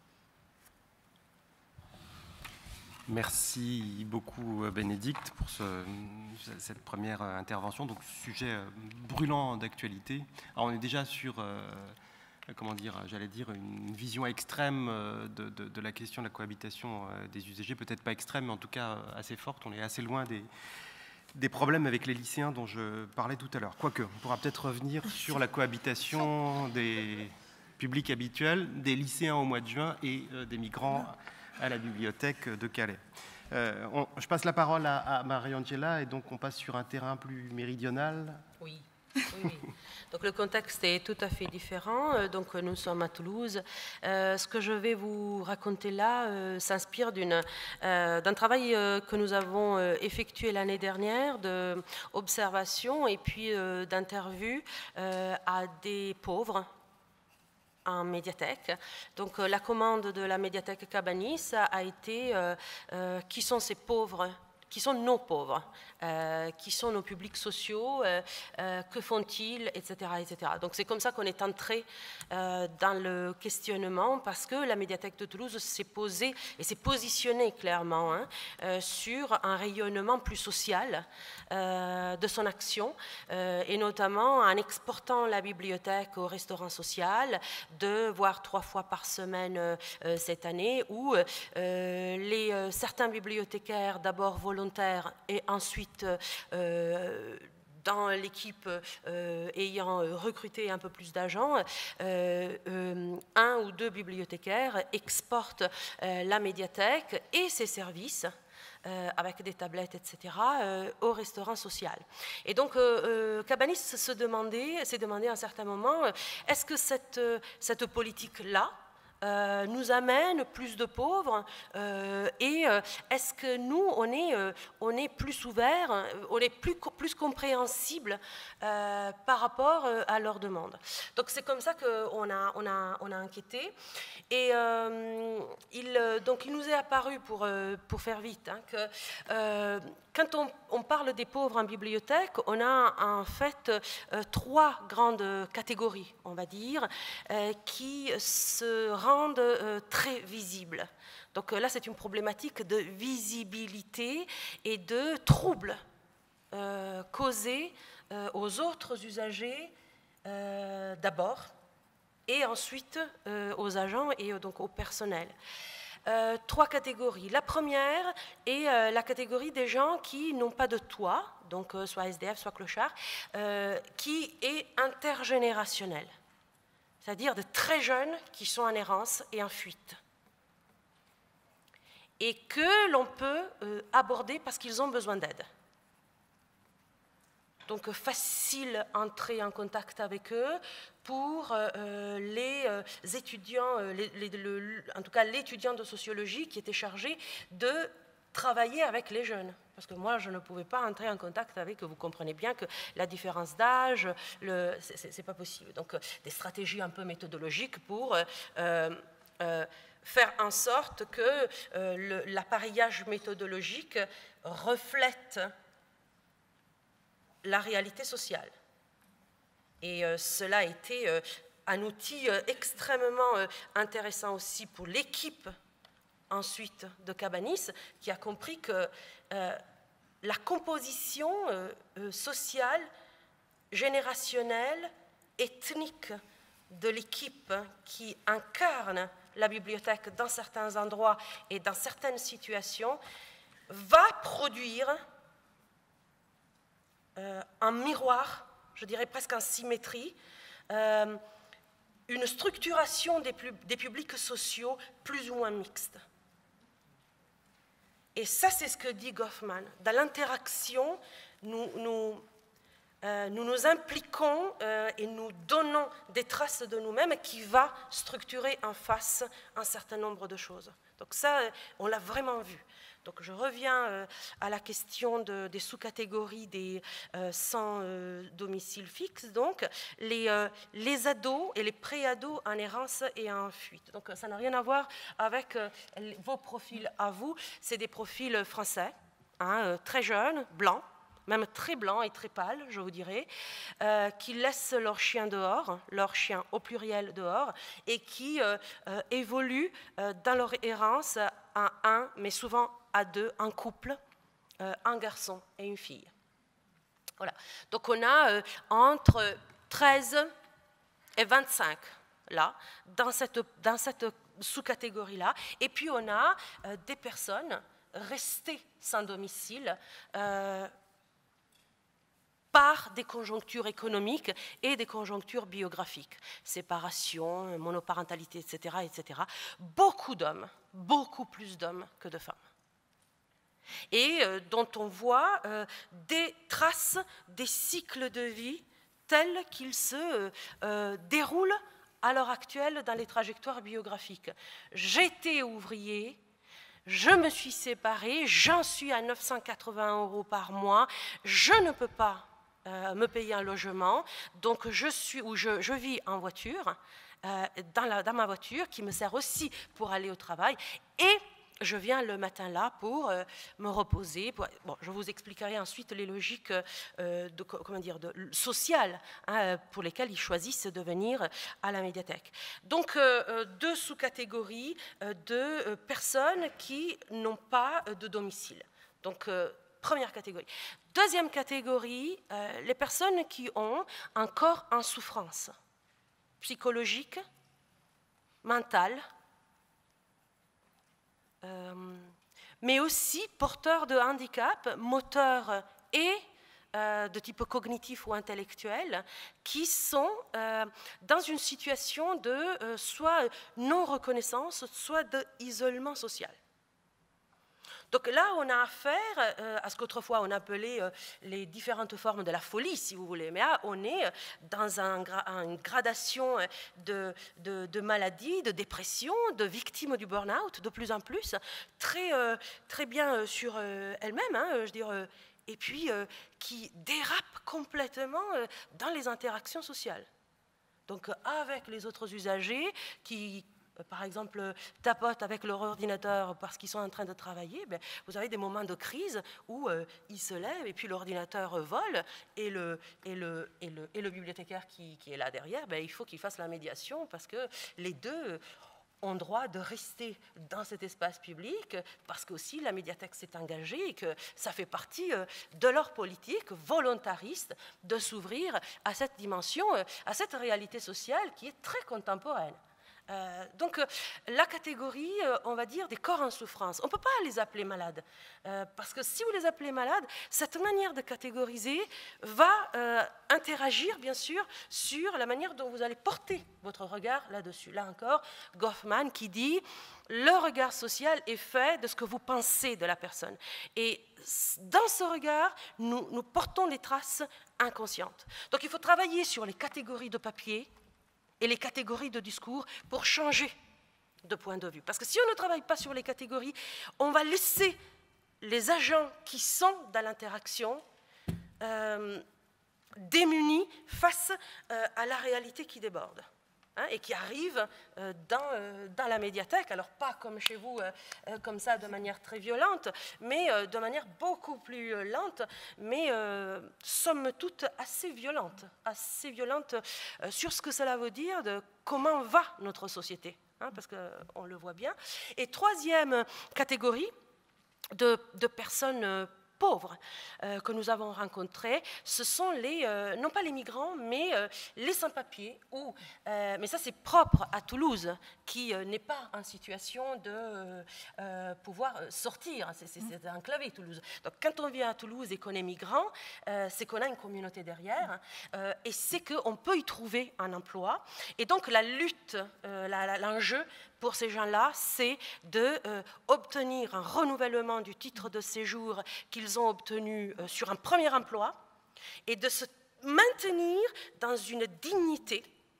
Merci beaucoup, Bénédicte, pour cette première intervention. Donc, sujet brûlant d'actualité. Alors, on est déjà sur, comment dire, j'allais dire, une vision extrême de la question de la cohabitation des usagers. Peut-être pas extrême, mais en tout cas assez forte. On est assez loin des problèmes avec les lycéens dont je parlais tout à l'heure. Quoique, on pourra peut-être revenir sur la cohabitation des publics habituels, des lycéens au mois de juin et des migrants à la bibliothèque de Calais. Je passe la parole à Marie-Angela et donc on passe sur un terrain plus méridional. Oui. Oui. Donc le contexte est tout à fait différent. Donc nous sommes à Toulouse. Ce que je vais vous raconter là s'inspire d'un travail que nous avons effectué l'année dernière d'observation et puis d'interview à des pauvres en médiathèque. Donc la commande de la médiathèque Cabanis a été qui sont ces pauvres, qui sont nos pauvres, qui sont nos publics sociaux, que font-ils, etc., etc. Donc c'est comme ça qu'on est entré dans le questionnement, parce que la médiathèque de Toulouse s'est posée et s'est positionnée clairement sur un rayonnement plus social de son action, et notamment en exportant la bibliothèque au restaurant social, 2 voire 3 fois par semaine cette année, où certains bibliothécaires, d'abord volontaires et ensuite dans l'équipe ayant recruté un peu plus d'agents, 1 ou 2 bibliothécaires exportent la médiathèque et ses services avec des tablettes, etc., au restaurant social. Et donc, Cabanis s'est demandé à un certain moment, est-ce que cette politique-là nous amène plus de pauvres et est-ce que nous, on est plus ouverts, on est plus compréhensibles par rapport à leurs demandes. Donc c'est comme ça qu'on a enquêté et il nous est apparu, pour faire vite, hein, que quand on parle des pauvres en bibliothèque, on a en fait 3 grandes catégories, on va dire, qui se rendent très visibles. Donc là, c'est une problématique de visibilité et de trouble causer aux autres usagers d'abord, et ensuite aux agents et donc au personnel. 3 catégories. La première est la catégorie des gens qui n'ont pas de toit, donc soit SDF, soit clochard, qui est intergénérationnel, c'est-à-dire de très jeunes qui sont en errance et en fuite, et que l'on peut aborder parce qu'ils ont besoin d'aide. Donc facile entrer en contact avec eux pour les étudiants, en tout cas l'étudiant de sociologie qui était chargé de travailler avec les jeunes. Parce que moi, je ne pouvais pas entrer en contact avec eux. Vous comprenez bien que la différence d'âge, c'est pas possible. Donc des stratégies un peu méthodologiques pour faire en sorte que l'appareillage méthodologique reflète la réalité sociale. Et cela a été un outil extrêmement intéressant aussi pour l'équipe ensuite de Cabanis, qui a compris que la composition sociale, générationnelle, ethnique de l'équipe qui incarne la bibliothèque dans certains endroits et dans certaines situations va produire un miroir, je dirais presque en symétrie, une structuration des publics sociaux plus ou moins mixtes. Et ça, c'est ce que dit Goffman. Dans l'interaction, nous nous impliquons et nous donnons des traces de nous-mêmes qui va structurer en face un certain nombre de choses. Donc ça, on l'a vraiment vu. Donc je reviens à la question des sous-catégories des sans domicile fixe. Donc les ados et les pré-ados en errance et en fuite. Donc ça n'a rien à voir avec vos profils à vous. C'est des profils français, hein, très jeunes, blancs, même très blancs et très pâles, je vous dirais, qui laissent leurs chiens dehors, leurs chiens au pluriel dehors, et qui évoluent dans leur errance à 1, mais souvent à 2, en couple, un garçon et une fille. Voilà. Donc on a entre 13 et 25, là, dans cette sous-catégorie-là. Et puis on a des personnes restées sans domicile, par des conjonctures économiques et des conjonctures biographiques. Séparation, monoparentalité, etc., etc. Beaucoup d'hommes, beaucoup plus d'hommes que de femmes. Et dont on voit des traces des cycles de vie tels qu'ils se déroulent à l'heure actuelle dans les trajectoires biographiques. J'étais ouvrier, je me suis séparée, j'en suis à 980 € par mois, je ne peux pas me payer un logement, donc je vis en voiture, dans ma voiture, qui me sert aussi pour aller au travail, et je viens le matin là pour me reposer. Bon, je vous expliquerai ensuite les logiques sociales, hein, pour lesquelles ils choisissent de venir à la médiathèque. Donc, 2 sous-catégories de personnes qui n'ont pas de domicile. Donc, première catégorie. Deuxième catégorie, les personnes qui ont un corps en souffrance psychologique, mentale, mais aussi porteurs de handicap moteur et de type cognitif ou intellectuel, qui sont dans une situation de soit non-reconnaissance, soit d'isolement social. Donc là, on a affaire à ce qu'autrefois on appelait les différentes formes de la folie, si vous voulez. Mais là, on est dans une gradation de maladies, de dépression, de victimes du burn-out, de plus en plus, très bien sur elles-mêmes, hein, je veux dire, et puis qui dérapent complètement dans les interactions sociales. Donc avec les autres usagers qui par exemple, tapotent avec leur ordinateur parce qu'ils sont en train de travailler, ben, vous avez des moments de crise où ils se lèvent et puis l'ordinateur vole et le bibliothécaire qui est là derrière, ben, il faut qu'il fasse la médiation parce que les deux ont droit de rester dans cet espace public parce qu'aussi la médiathèque s'est engagée et que ça fait partie de leur politique volontariste de s'ouvrir à cette dimension, à cette réalité sociale qui est très contemporaine. Donc la catégorie, on va dire, des corps en souffrance, on ne peut pas les appeler malades, parce que si vous les appelez malades, cette manière de catégoriser va interagir, bien sûr, sur la manière dont vous allez porter votre regard là-dessus. Là encore, Goffman qui dit « Le regard social est fait de ce que vous pensez de la personne. » Et dans ce regard, nous portons les traces inconscientes. Donc il faut travailler sur les catégories de papier et les catégories de discours pour changer de point de vue. Parce que si on ne travaille pas sur les catégories, on va laisser les agents qui sont dans l'interaction démunis face à la réalité qui déborde. Et qui arrive dans la médiathèque, alors pas comme chez vous, comme ça, de manière très violente, mais de manière beaucoup plus lente, mais somme toute assez violente sur ce que cela veut dire, de comment va notre société, parce qu'on le voit bien. Et troisième catégorie de personnes pauvres que nous avons rencontrés, ce sont non pas les migrants, mais les sans-papiers, mais ça c'est propre à Toulouse, qui n'est pas en situation de pouvoir sortir, c'est enclavé Toulouse. Donc quand on vient à Toulouse et qu'on est migrant, c'est qu'on a une communauté derrière, et c'est qu'on peut y trouver un emploi, et donc la lutte, l'enjeu pour ces gens-là, c'est d'obtenir un renouvellement du titre de séjour qu'ils ont obtenu sur un premier emploi et de se maintenir dans une dignité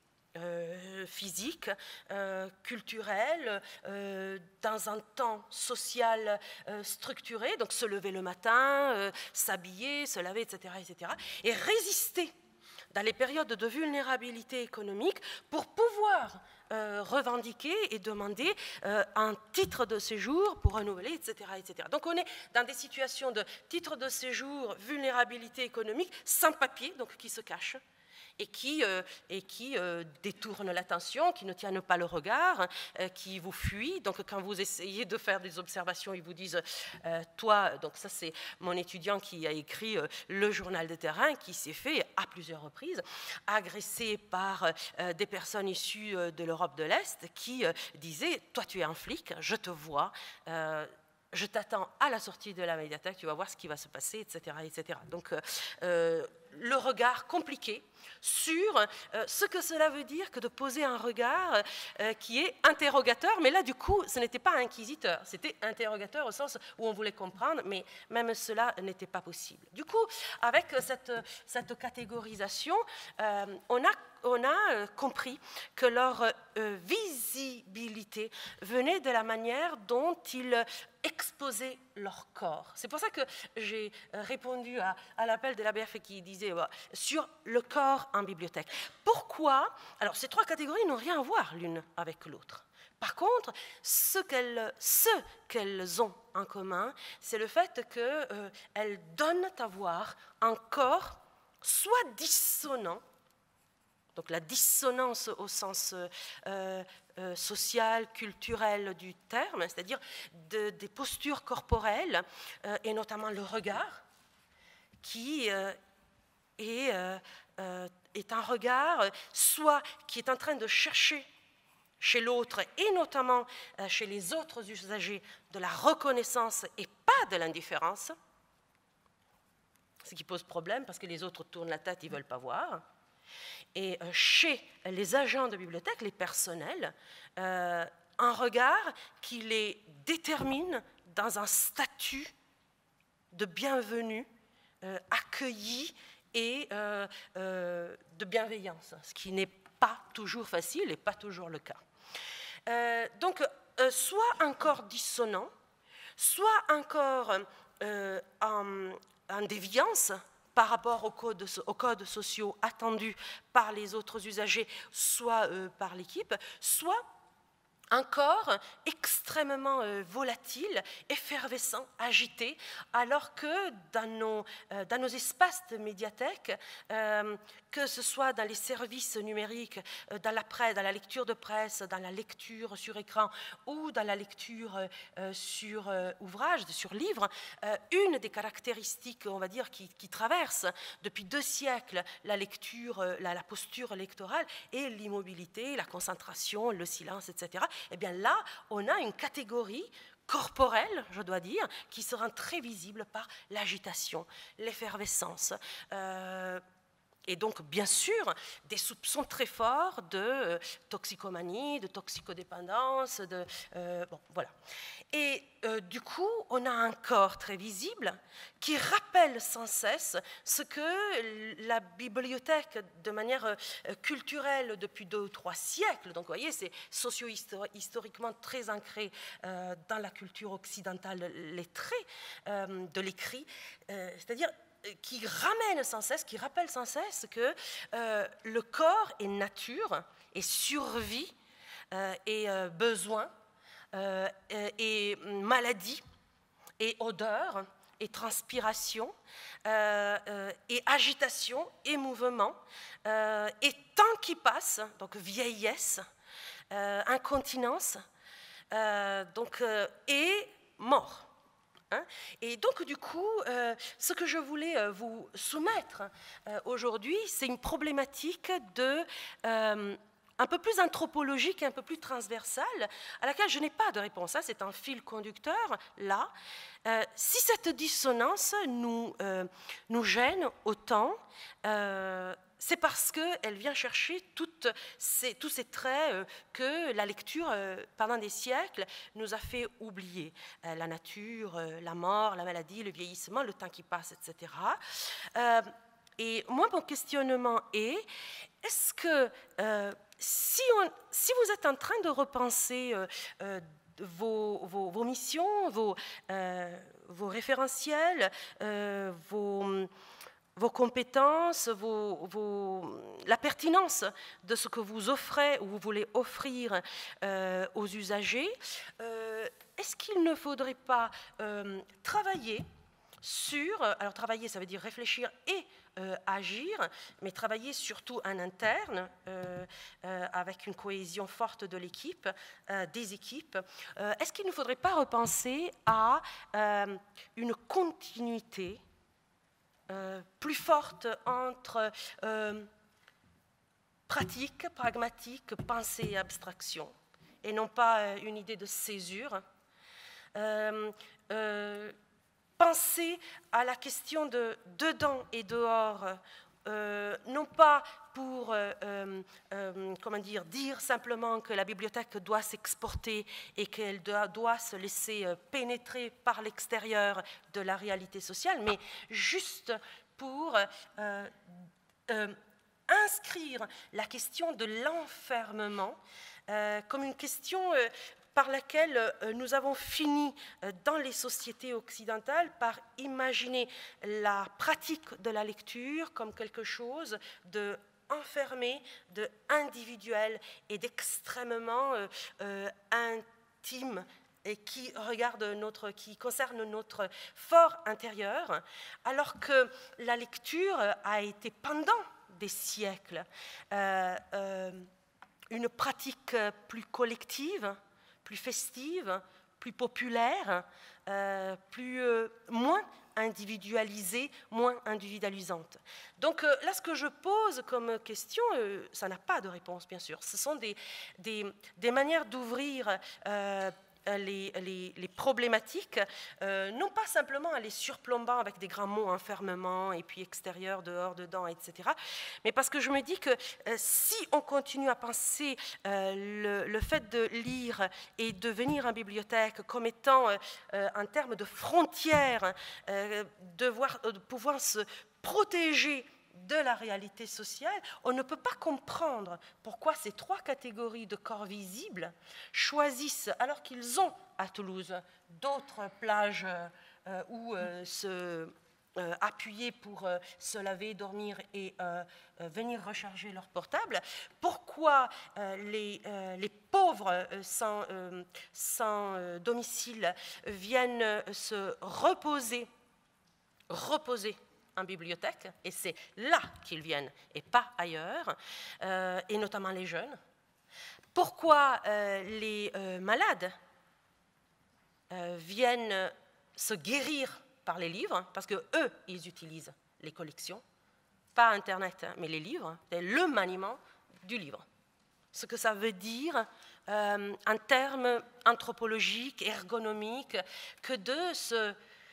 physique, culturelle, dans un temps social structuré, donc se lever le matin, s'habiller, se laver, etc., et résister dans les périodes de vulnérabilité économique pour pouvoir revendiquer et demander un titre de séjour pour renouveler, etc., etc. Donc on est dans des situations de titre de séjour, vulnérabilité économique, sans papier, donc qui se cachent, et qui détournent l'attention, qui ne tiennent pas le regard, qui vous fuient. Donc quand vous essayez de faire des observations, ils vous disent toi, donc ça c'est mon étudiant qui a écrit le journal de terrain, qui s'est fait à plusieurs reprises agressé par des personnes issues de l'Europe de l'Est qui disaient toi tu es un flic, je te vois, je t'attends à la sortie de la médiathèque, tu vas voir ce qui va se passer, etc., etc. Donc le regard compliqué sur ce que cela veut dire que de poser un regard qui est interrogateur, mais là du coup ce n'était pas inquisiteur, c'était interrogateur au sens où on voulait comprendre, mais même cela n'était pas possible. Du coup, avec cette catégorisation, on a compris que leur visibilité venait de la manière dont ils exposaient leur corps. C'est pour ça que j'ai répondu à l'appel de l'ABF qui disait sur le corps en bibliothèque. Pourquoi? Alors ces trois catégories n'ont rien à voir l'une avec l'autre. Par contre, ce qu'elles ont en commun, c'est le fait qu'elles donnent à voir un corps soit dissonant, donc la dissonance au sens social, culturel du terme, c'est-à-dire des postures corporelles, et notamment le regard, qui est un regard soit qui est en train de chercher chez l'autre, et notamment chez les autres usagers, de la reconnaissance et pas de l'indifférence, ce qui pose problème parce que les autres tournent la tête, ils ne veulent pas voir. Et chez les agents de bibliothèque, les personnels, un regard qui les détermine dans un statut de bienvenue, accueilli et de bienveillance, ce qui n'est pas toujours facile et pas toujours le cas. Donc, soit un corps dissonant, soit un corps en déviance par rapport aux codes sociaux attendus par les autres usagers, soit par l'équipe, soit un corps extrêmement volatile, effervescent, agité, alors que dans nos espaces de médiathèque, que ce soit dans les services numériques, dans la presse, dans la lecture de presse, dans la lecture sur écran ou dans la lecture sur ouvrage, sur livre, une des caractéristiques, on va dire, qui traverse depuis 2 siècles la lecture, la posture électorale est l'immobilité, la concentration, le silence, etc. Eh bien là, on a une catégorie corporelle, je dois dire, qui se rend très visible par l'agitation, l'effervescence. Et donc, bien sûr, des soupçons très forts de toxicomanie, de toxicodépendance, bon, voilà. Et du coup, on a un corps très visible qui rappelle sans cesse ce que la bibliothèque, de manière culturelle depuis 2 ou 3 siècles, donc vous voyez, c'est socio-historiquement très ancré dans la culture occidentale lettrée, de l'écrit, c'est-à-dire qui ramène sans cesse, qui rappelle sans cesse que le corps est nature, et survie, et besoin, et maladie, et odeur, et transpiration, et agitation, et mouvement, et temps qui passe, donc vieillesse, incontinence, et mort. Et donc, du coup, ce que je voulais vous soumettre aujourd'hui, c'est une problématique un peu plus anthropologique et un peu plus transversale, à laquelle je n'ai pas de réponse. C'est un fil conducteur, là. Si cette dissonance nous gêne autant, c'est parce qu'elle vient chercher tous ces traits que la lecture, pendant des siècles, nous a fait oublier. La nature, la mort, la maladie, le vieillissement, le temps qui passe, etc. Et moi, mon questionnement est-ce que si vous êtes en train de repenser vos missions, vos référentiels, vos compétences, la pertinence de ce que vous offrez ou vous voulez offrir aux usagers, est-ce qu'il ne faudrait pas travailler sur... Alors travailler, ça veut dire réfléchir et agir, mais travailler surtout en interne, avec une cohésion forte de l'équipe, des équipes. Est-ce qu'il ne faudrait pas repenser à une continuité plus forte entre pratique, pragmatique, pensée et abstraction, et non pas une idée de césure. Penser à la question de dedans et dehors, non pas pour dire simplement que la bibliothèque doit s'exporter et qu'elle doit se laisser pénétrer par l'extérieur de la réalité sociale, mais juste pour inscrire la question de l'enfermement comme une question par laquelle nous avons fini dans les sociétés occidentales par imaginer la pratique de la lecture comme quelque chose de enfermé, de individuel et d'extrêmement intime et qui concerne notre fort intérieur, alors que la lecture a été pendant des siècles une pratique plus collective, plus festive, plus populaire, moins individualisée, moins individualisante. Donc là, ce que je pose comme question, ça n'a pas de réponse, bien sûr. Ce sont des manières d'ouvrir les problématiques, non pas simplement en les surplombant avec des grands mots, enfermement, et puis extérieur, dehors, dedans, etc., mais parce que je me dis que si on continue à penser le fait de lire et de venir en bibliothèque comme étant, en termes de frontières, de pouvoir se protéger de la réalité sociale, on ne peut pas comprendre pourquoi ces 3 catégories de corps visibles choisissent, alors qu'ils ont à Toulouse d'autres plages où se appuyer pour se laver, dormir et venir recharger leur portable. Pourquoi les pauvres sans domicile viennent se reposer en bibliothèque, et c'est là qu'ils viennent et pas ailleurs, et notamment les jeunes. Pourquoi les malades viennent se guérir par les livres, parce que eux, ils utilisent les collections, pas Internet, mais les livres, c'est le maniement du livre. Ce que ça veut dire en termes anthropologiques, ergonomiques, que de se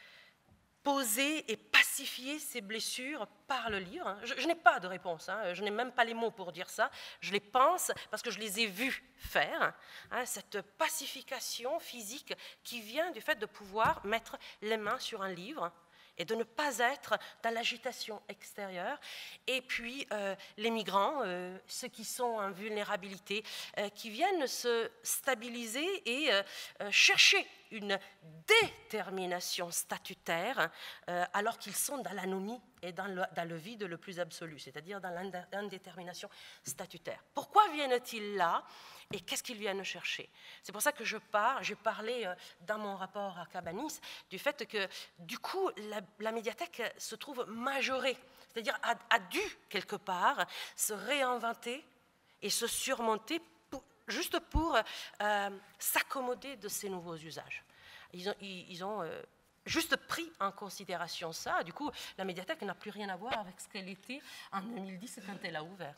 poser et pacifier ses blessures par le livre. Je n'ai pas de réponse, je n'ai même pas les mots pour dire ça, je les pense parce que je les ai vus faire, cette pacification physique qui vient du fait de pouvoir mettre les mains sur un livre et de ne pas être dans l'agitation extérieure. Et puis les migrants, ceux qui sont en vulnérabilité, qui viennent se stabiliser et chercher une détermination statutaire alors qu'ils sont dans l'anomie et dans le vide le plus absolu, c'est-à-dire dans l'indétermination statutaire. Pourquoi viennent-ils là et qu'est-ce qu'ils viennent chercher? C'est pour ça que j'ai parlé dans mon rapport à Cabanis du fait que du coup la médiathèque se trouve majorée, c'est-à-dire a dû quelque part se réinventer et se surmonter juste pour s'accommoder de ces nouveaux usages. Ils ont juste pris en considération ça. Du coup, la médiathèque n'a plus rien à voir avec ce qu'elle était en 2010 quand elle a ouvert.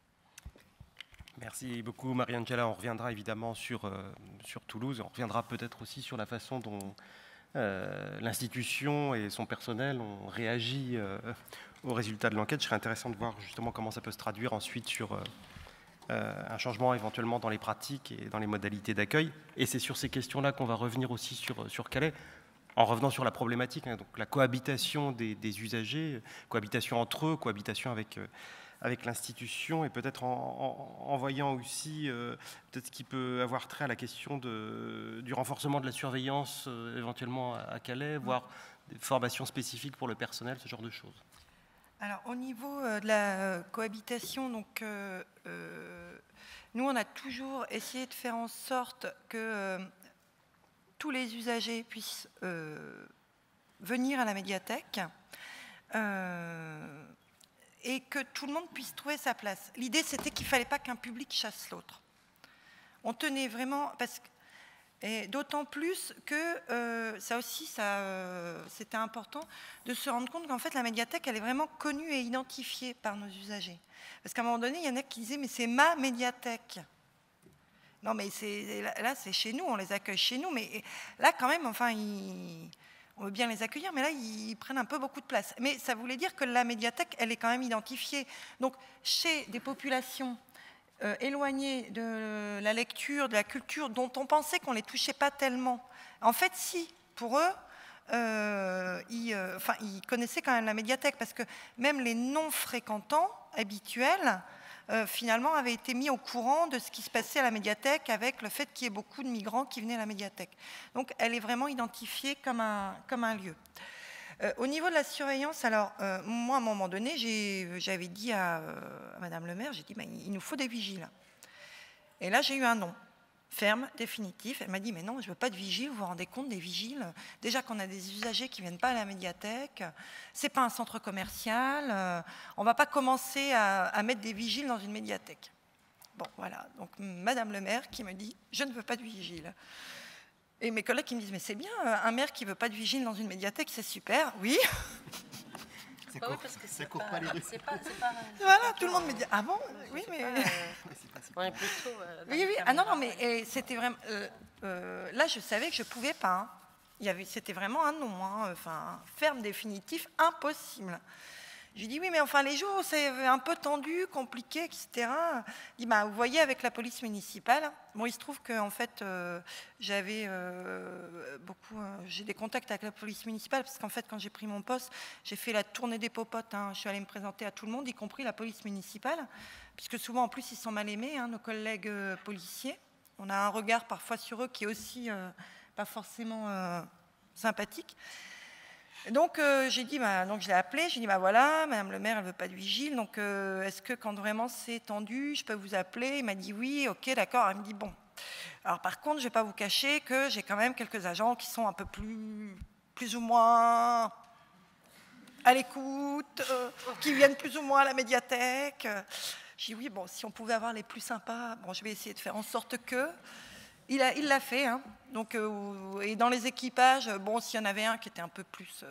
Merci beaucoup, Marie-Angela. On reviendra évidemment sur Toulouse. On reviendra peut-être aussi sur la façon dont l'institution et son personnel ont réagi aux résultats de l'enquête. Je serais intéressant de voir justement comment ça peut se traduire ensuite sur un changement éventuellement dans les pratiques et dans les modalités d'accueil. Et c'est sur ces questions-là qu'on va revenir aussi sur Calais, en revenant sur la problématique, donc la cohabitation des usagers, cohabitation entre eux, cohabitation avec l'institution, et peut-être en voyant aussi peut-être ce qui peut avoir trait à la question du renforcement de la surveillance éventuellement à Calais, voire des formations spécifiques pour le personnel, ce genre de choses. Alors, au niveau de la cohabitation, donc, nous, on a toujours essayé de faire en sorte que tous les usagers puissent venir à la médiathèque et que tout le monde puisse trouver sa place. L'idée, c'était qu'il ne fallait pas qu'un public chasse l'autre. On tenait vraiment... Et d'autant plus que ça aussi, c'était important de se rendre compte qu'en fait, la médiathèque, elle est vraiment connue et identifiée par nos usagers. Parce qu'à un moment donné, il y en a qui disaient « mais c'est ma médiathèque ». Non, mais là, c'est chez nous, on les accueille chez nous. Mais là, quand même, enfin, on veut bien les accueillir, mais là, ils prennent un peu beaucoup de place. Mais ça voulait dire que la médiathèque, elle est quand même identifiée. Donc, chez des populations éloignées de la lecture, de la culture, dont on pensait qu'on ne les touchait pas tellement. En fait, si, pour eux, ils connaissaient quand même la médiathèque, parce que même les non-fréquentants habituels, finalement, avaient été mis au courant de ce qui se passait à la médiathèque avec le fait qu'il y ait beaucoup de migrants qui venaient à la médiathèque. Donc, elle est vraiment identifiée comme un lieu. Au niveau de la surveillance, alors, moi, à un moment donné, j'avais dit à Madame le maire, j'ai dit, il nous faut des vigiles. Et là, j'ai eu un non, ferme, définitif. Elle m'a dit, mais non, je ne veux pas de vigiles, vous vous rendez compte des vigiles? Déjà qu'on a des usagers qui ne viennent pas à la médiathèque, ce n'est pas un centre commercial, on ne va pas commencer à mettre des vigiles dans une médiathèque. Bon, voilà, donc Madame le maire qui me dit, je ne veux pas de vigiles. Et mes collègues qui me disent, mais c'est bien, un maire qui ne veut pas de vigile dans une médiathèque, c'est super, oui. Ça court pas les rues. Voilà, tout le monde me dit, ah bon? Oui, mais... On est plutôt... oui, ah non, mais c'était vraiment... là, je savais que je ne pouvais pas. C'était vraiment un non, enfin, ferme, définitif, impossible. J'ai dit, oui, mais enfin, les jours, c'est un peu tendu, compliqué, etc. Il dit, vous voyez, avec la police municipale, bon, il se trouve qu'en fait, j'ai des contacts avec la police municipale, parce qu'en fait, quand j'ai pris mon poste, j'ai fait la tournée des popotes, je suis allée me présenter à tout le monde, y compris la police municipale, puisque souvent, en plus, ils sont mal aimés, nos collègues policiers. On a un regard parfois sur eux qui est aussi pas forcément sympathique. Donc, j'ai dit, donc je l'ai appelé, j'ai dit, voilà, Madame le maire, elle ne veut pas de vigile, donc est-ce que quand vraiment c'est tendu, je peux vous appeler? Il m'a dit oui, ok, d'accord. Elle me dit, bon. Alors, par contre, je ne vais pas vous cacher que j'ai quand même quelques agents qui sont un peu plus ou moins à l'écoute, qui viennent plus ou moins à la médiathèque. J'ai dit, oui, bon, si on pouvait avoir les plus sympas, bon, je vais essayer de faire en sorte que... Il l'a fait, hein. Donc, et dans les équipages, bon, s'il y en avait un qui était un peu plus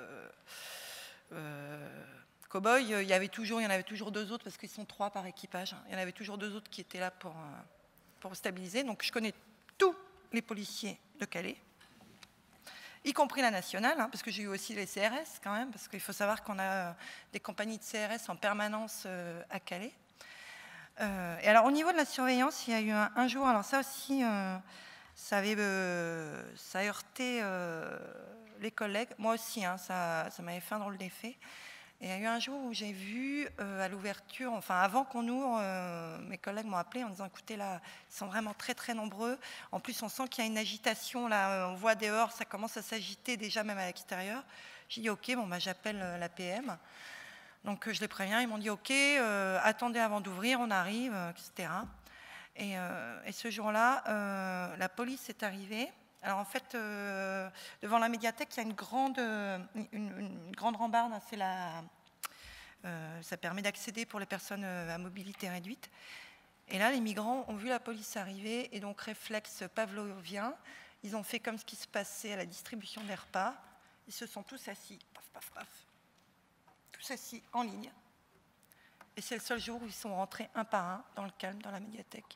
cow-boy, il y en avait toujours 2 autres, parce qu'ils sont 3 par équipage, hein. Il y en avait toujours 2 autres qui étaient là pour stabiliser. Donc je connais tous les policiers de Calais, y compris la nationale, hein, parce que j'ai eu aussi les CRS quand même, parce qu'il faut savoir qu'on a des compagnies de CRS en permanence à Calais. Et alors au niveau de la surveillance, il y a eu un jour, alors ça aussi, ça a heurté les collègues, moi aussi, hein, ça m'avait fait un drôle d'effet. Et il y a eu un jour où j'ai vu à l'ouverture, enfin avant qu'on ouvre, mes collègues m'ont appelé en disant, écoutez là, ils sont vraiment très très nombreux. En plus, on sent qu'il y a une agitation, là, on voit dehors, ça commence à s'agiter déjà même à l'extérieur. J'ai dit, ok, bon, bah, j'appelle la PM. Donc je les préviens, ils m'ont dit, ok, attendez avant d'ouvrir, on arrive, etc. Et ce jour-là, la police est arrivée. Alors en fait, devant la médiathèque, il y a une grande rambarde, hein, ça permet d'accéder pour les personnes à mobilité réduite. Et là, les migrants ont vu la police arriver, et donc réflexe pavlovien, ils ont fait comme ce qui se passait à la distribution des repas, ils se sont tous assis, paf, paf, paf, tous assis en ligne. Et c'est le seul jour où ils sont rentrés un par un, dans le calme, dans la médiathèque.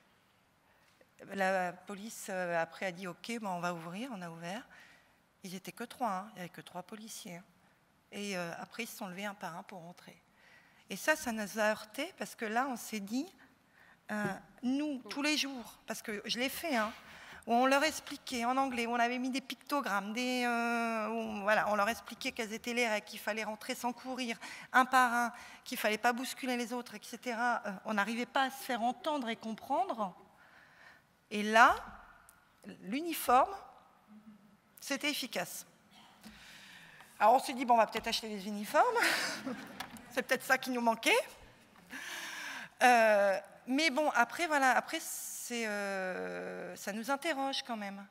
La police, après, a dit « Ok, bon, on va ouvrir », on a ouvert. Ils n'étaient que 3, hein, il n'y avait que 3 policiers. Et après, ils se sont levés un par un pour rentrer. Et ça nous a heurtés, parce que là, on s'est dit, nous, tous les jours, parce que je l'ai fait, hein, où on leur expliquait en anglais, où on avait mis des pictogrammes, voilà, on leur expliquait quelles étaient les règles, qu'il fallait rentrer sans courir, un par un, qu'il ne fallait pas bousculer les autres, etc. On n'arrivait pas à se faire entendre et comprendre. Et là, l'uniforme, c'était efficace. Alors on s'est dit, bon, on va peut-être acheter des uniformes. C'est peut-être ça qui nous manquait. Mais bon, après, voilà, après, ça nous interroge quand même.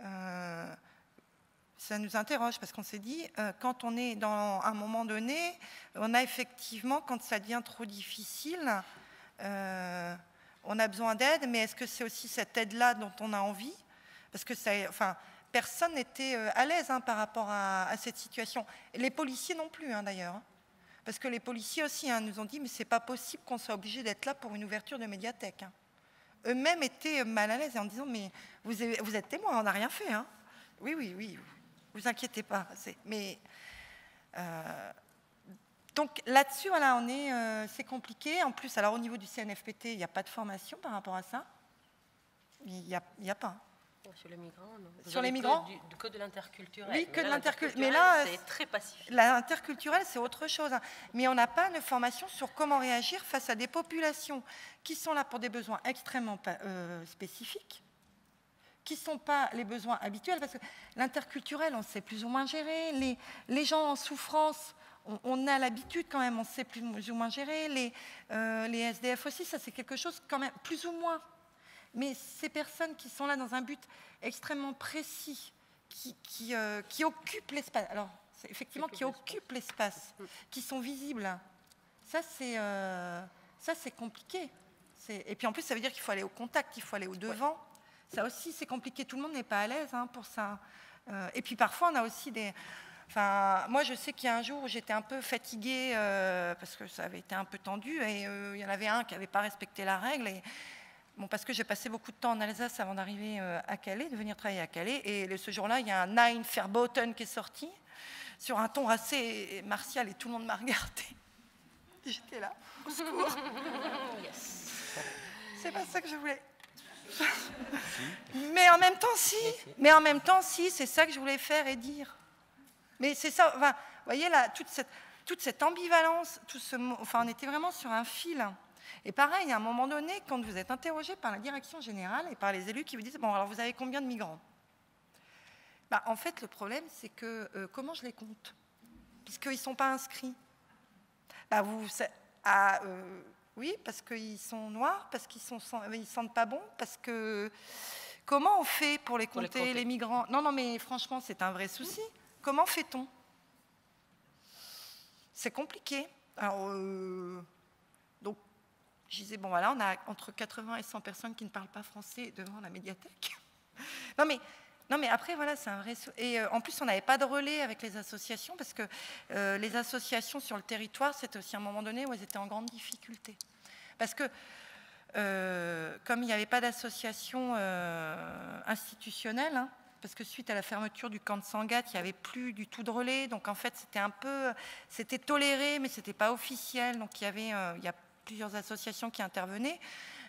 Ça nous interroge parce qu'on s'est dit, quand on est dans un moment donné, on a effectivement, quand ça devient trop difficile, on a besoin d'aide, mais est-ce que c'est aussi cette aide-là dont on a envie? Parce que personne n'était à l'aise, hein, par rapport à cette situation. Et les policiers non plus, hein, d'ailleurs. Hein. Parce que les policiers aussi, hein, nous ont dit, mais c'est pas possible qu'on soit obligé d'être là pour une ouverture de médiathèque. Hein. Eux-mêmes étaient mal à l'aise en disant, mais vous êtes témoins, on n'a rien fait. Hein. Oui, vous inquiétez pas. Mais donc là-dessus, voilà, c'est compliqué. En plus, alors au niveau du CNFPT, il n'y a pas de formation par rapport à ça. Il n'y a pas. Sur les migrants, non. Sur les migrants, que de l'interculturel. Oui, que de l'interculturel. Mais là, c'est très pacifique. L'interculturel, c'est autre chose. Hein. Mais on n'a pas de formation sur comment réagir face à des populations qui sont là pour des besoins extrêmement spécifiques, qui ne sont pas les besoins habituels. Parce que l'interculturel, on sait plus ou moins gérer. Les gens en souffrance, on a l'habitude quand même, on sait plus ou moins gérer. Les SDF aussi, ça c'est quelque chose quand même, plus ou moins. Mais ces personnes qui sont là dans un but extrêmement précis, qui occupent l'espace, alors effectivement qui occupent l'espace, qui sont visibles, ça c'est compliqué. Et puis en plus ça veut dire qu'il faut aller au contact, il faut aller au devant. Ouais. Ça aussi c'est compliqué, tout le monde n'est pas à l'aise, hein, pour ça. Et puis parfois on a aussi des... Enfin, moi, je sais qu'il y a un jour où j'étais un peu fatiguée parce que ça avait été un peu tendu et il y en avait un qui n'avait pas respecté la règle. Et, bon, parce que j'ai passé beaucoup de temps en Alsace avant d'arriver à Calais, de venir travailler à Calais. Et ce jour-là, il y a un Nein Verboten qui est sorti sur un ton assez martial et tout le monde m'a regardé. J'étais là, au secours. Yes. C'est pas ça que je voulais. Mais en même temps, si. Mais en même temps, si, c'est ça que je voulais faire et dire. Mais c'est ça, enfin, vous voyez là, toute cette ambivalence, enfin, on était vraiment sur un fil. Et pareil, à un moment donné, quand vous êtes interrogé par la direction générale et par les élus qui vous disent « Bon, alors vous avez combien de migrants ?» En fait, le problème, c'est que comment je les compte? puisqu'ils ne sont pas inscrits. Bah oui, parce qu'ils sont noirs, parce qu'ils ne sentent pas bon, parce que... Comment on fait pour les compter, les migrants? Non, mais franchement, c'est un vrai souci. Comment fait-on? C'est compliqué. Alors, donc, je disais, bon, voilà, on a entre 80 et 100 personnes qui ne parlent pas français devant la médiathèque. Non, mais après, voilà, c'est un vrai... Et en plus, on n'avait pas de relais avec les associations, parce que les associations sur le territoire, c'était aussi un moment donné où elles étaient en grande difficulté. Parce que, comme il n'y avait pas d'association institutionnelle, hein, parce que suite à la fermeture du camp de Sangatte, il n'y avait plus du tout de relais, donc en fait, c'était toléré, mais ce n'était pas officiel, donc il y a plusieurs associations qui intervenaient,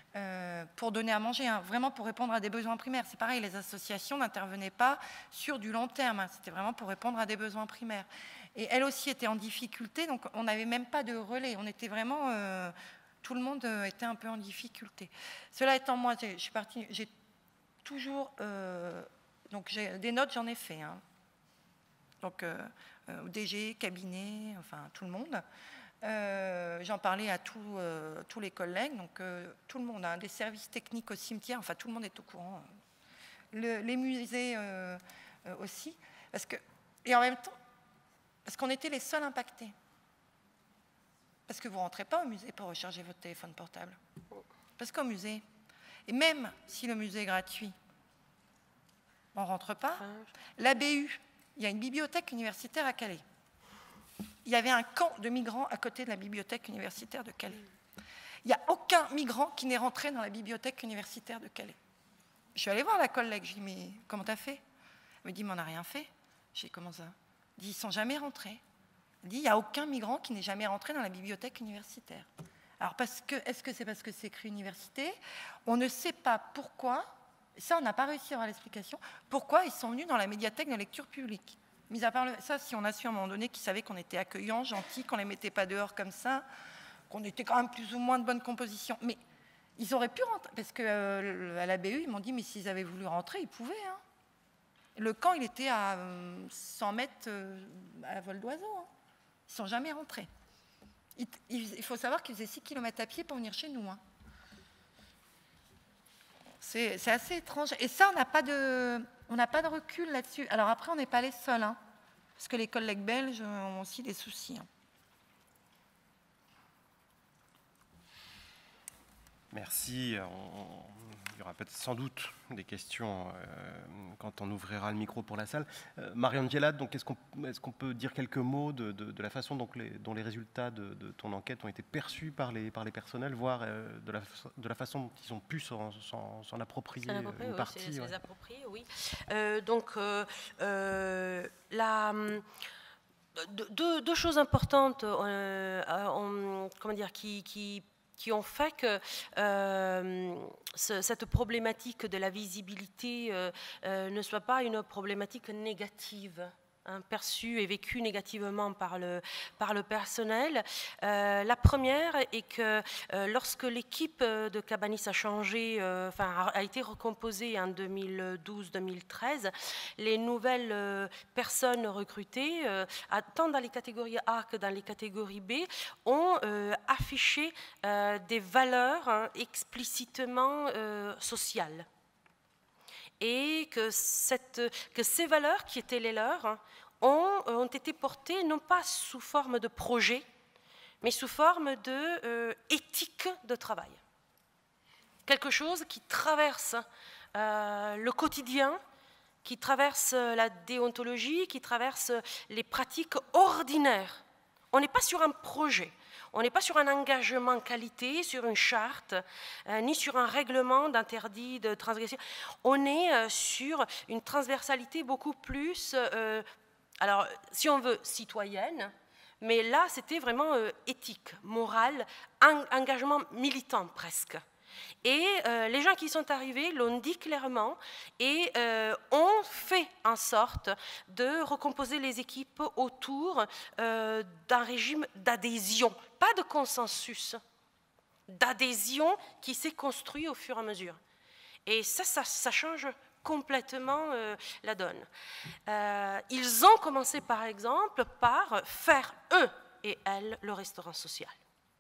pour donner à manger, hein, vraiment pour répondre à des besoins primaires. C'est pareil, les associations n'intervenaient pas sur du long terme, hein, c'était vraiment pour répondre à des besoins primaires. Et elles aussi étaient en difficulté, donc on n'avait même pas de relais. On était vraiment... tout le monde était un peu en difficulté. Cela étant, moi, j'ai toujours... donc des notes, j'en ai fait. Hein. Donc DG, cabinet, enfin tout le monde. J'en parlais à tous les collègues, donc tout le monde, hein, des services techniques au cimetière, enfin tout le monde est au courant. Les musées aussi, et en même temps, parce qu'on était les seuls impactés. Parce que vous ne rentrez pas au musée pour recharger votre téléphone portable. Parce qu'au musée, et même si le musée est gratuit, on ne rentre pas. L'ABU, il y a une bibliothèque universitaire à Calais. Il y avait un camp de migrants à côté de la bibliothèque universitaire de Calais. Il n'y a aucun migrant qui n'est rentré dans la bibliothèque universitaire de Calais. Je suis allée voir la collègue, je lui ai dit, mais comment t'as fait? Elle me dit, mais on n'a rien fait. J'ai dit, comment ça? Elle dit, ils ne sont jamais rentrés. Elle dit, il n'y a aucun migrant qui n'est jamais rentré dans la bibliothèque universitaire. Alors, est-ce que c'est parce que c'est écrit université? On ne sait pas pourquoi, ça on n'a pas réussi à avoir l'explication, pourquoi ils sont venus dans la médiathèque de lecture publique. Mis à part ça, si on a su à un moment donné qu'ils savaient qu'on était accueillants, gentils, qu'on ne les mettait pas dehors comme ça, qu'on était quand même plus ou moins de bonne composition. Mais ils auraient pu rentrer, parce qu'à la BU, ils m'ont dit, mais s'ils avaient voulu rentrer, ils pouvaient. Hein. Le camp, il était à 100 mètres à vol d'oiseau. Hein. Ils ne sont jamais rentrés. Il faut savoir qu'ils faisaient 6 km à pied pour venir chez nous. Hein. C'est assez étrange. Et ça, on n'a pas de recul là-dessus. Alors après, on n'est pas les seuls, hein, parce que les collègues belges ont aussi des soucis. Hein. Merci. Il y aura peut-être sans doute des questions quand on ouvrira le micro pour la salle. Marianne Gellade, donc est-ce qu'on peut dire quelques mots de la façon dont les résultats de ton enquête ont été perçus par les personnels, voire de la façon dont ils ont pu s'en approprier une partie? Oui, les approprier, oui. Deux choses importantes, comment dire, qui ont fait que cette problématique de la visibilité ne soit pas une problématique négative, hein, perçue et vécue négativement par le personnel. La première est que lorsque l'équipe de Cabanis a changé, a été recomposée en 2012-2013, les nouvelles personnes recrutées, tant dans les catégories A que dans les catégories B, ont affiché des valeurs, hein, explicitement sociales. Et que ces valeurs qui étaient les leurs, hein, ont été portées non pas sous forme de projet, mais sous forme d'éthique de travail. Quelque chose qui traverse le quotidien, qui traverse la déontologie, qui traverse les pratiques ordinaires. On n'est pas sur un projet. On n'est pas sur un engagement qualité, sur une charte, ni sur un règlement d'interdit de transgression. On est sur une transversalité beaucoup plus, alors si on veut, citoyenne, mais là c'était vraiment éthique, morale, engagement militant presque. Et les gens qui sont arrivés l'ont dit clairement et ont fait en sorte de recomposer les équipes autour d'un régime d'adhésion, pas de consensus, d'adhésion qui s'est construit au fur et à mesure. Et ça change complètement la donne. Ils ont commencé, par exemple, par faire, eux et elles, le restaurant social.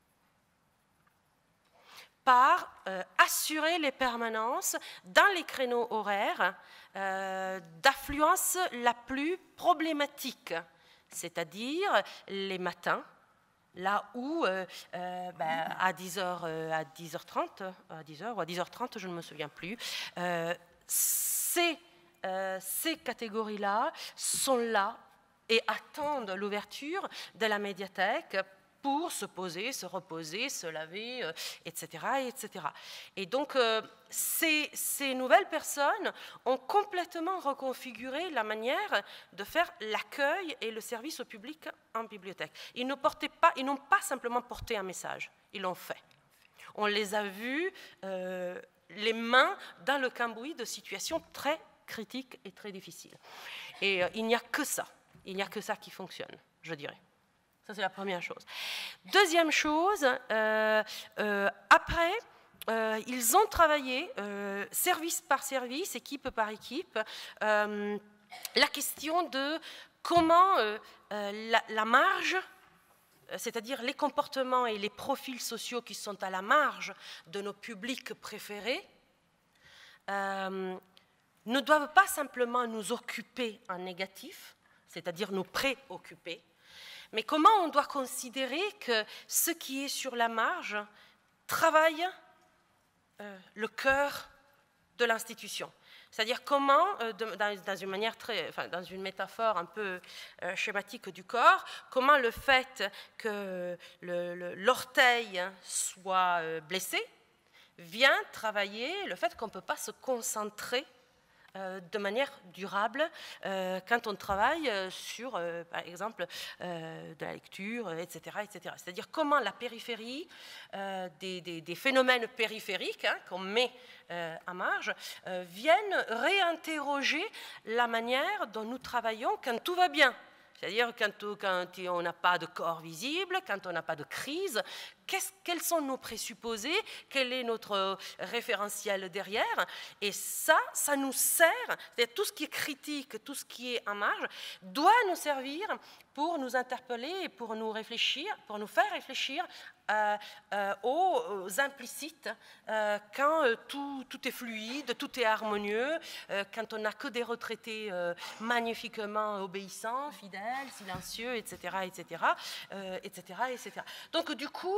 Par assurer les permanences dans les créneaux horaires d'affluence la plus problématique, c'est-à-dire les matins, là où à 10h, à 10h30, à 10h ou à 10h30, je ne me souviens plus, ces catégories-là sont là et attendent l'ouverture de la médiathèque pour se poser, se reposer, se laver, etc., etc. Et donc, ces nouvelles personnes ont complètement reconfiguré la manière de faire l'accueil et le service au public en bibliothèque. Ils n'ont pas simplement porté un message, ils l'ont fait. On les a vus, les mains dans le cambouis de situations très critiques et très difficiles. Et il n'y a que ça qui fonctionne, je dirais. Ça, c'est la première chose. Deuxième chose, après, ils ont travaillé, service par service, équipe par équipe, la question de comment la marge, c'est-à-dire les comportements et les profils sociaux qui sont à la marge de nos publics préférés, ne doivent pas simplement nous occuper en négatif, c'est-à-dire nous préoccuper, mais comment on doit considérer que ce qui est sur la marge travaille le cœur de l'institution. C'est-à-dire comment, dans une manière dans une métaphore un peu schématique du corps, comment le fait que l'orteil soit blessé vient travailler le fait qu'on ne peut pas se concentrer de manière durable quand on travaille sur, par exemple, de la lecture, etc. etc. C'est-à-dire comment la périphérie, des phénomènes périphériques qu'on met à marge, viennent réinterroger la manière dont nous travaillons quand tout va bien. C'est-à-dire quand on n'a pas de corps visible, quand on n'a pas de crise, quels sont nos présupposés, quel est notre référentiel derrière. Et ça nous sert, c'est-à-dire tout ce qui est critique, tout ce qui est en marge, doit nous servir pour nous interpeller et pour nous réfléchir, pour nous faire réfléchir aux implicites, quand tout est fluide, tout est harmonieux, quand on n'a que des retraités magnifiquement obéissants, fidèles, silencieux, etc., etc., etc., etc. Donc du coup,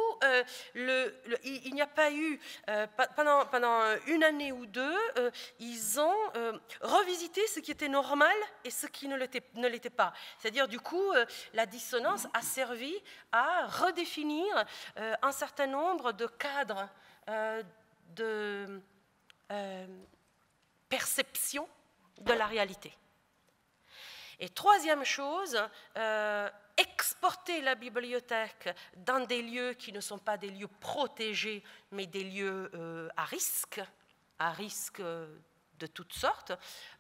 il n'y a pas eu, pendant une année ou deux, ils ont revisité ce qui était normal et ce qui ne l'était pas. C'est-à-dire, du coup, la dissonance a servi à redéfinir un certain nombre de cadres de perception de la réalité. Et troisième chose, exporter la bibliothèque dans des lieux qui ne sont pas des lieux protégés, mais des lieux à risque de toutes sortes,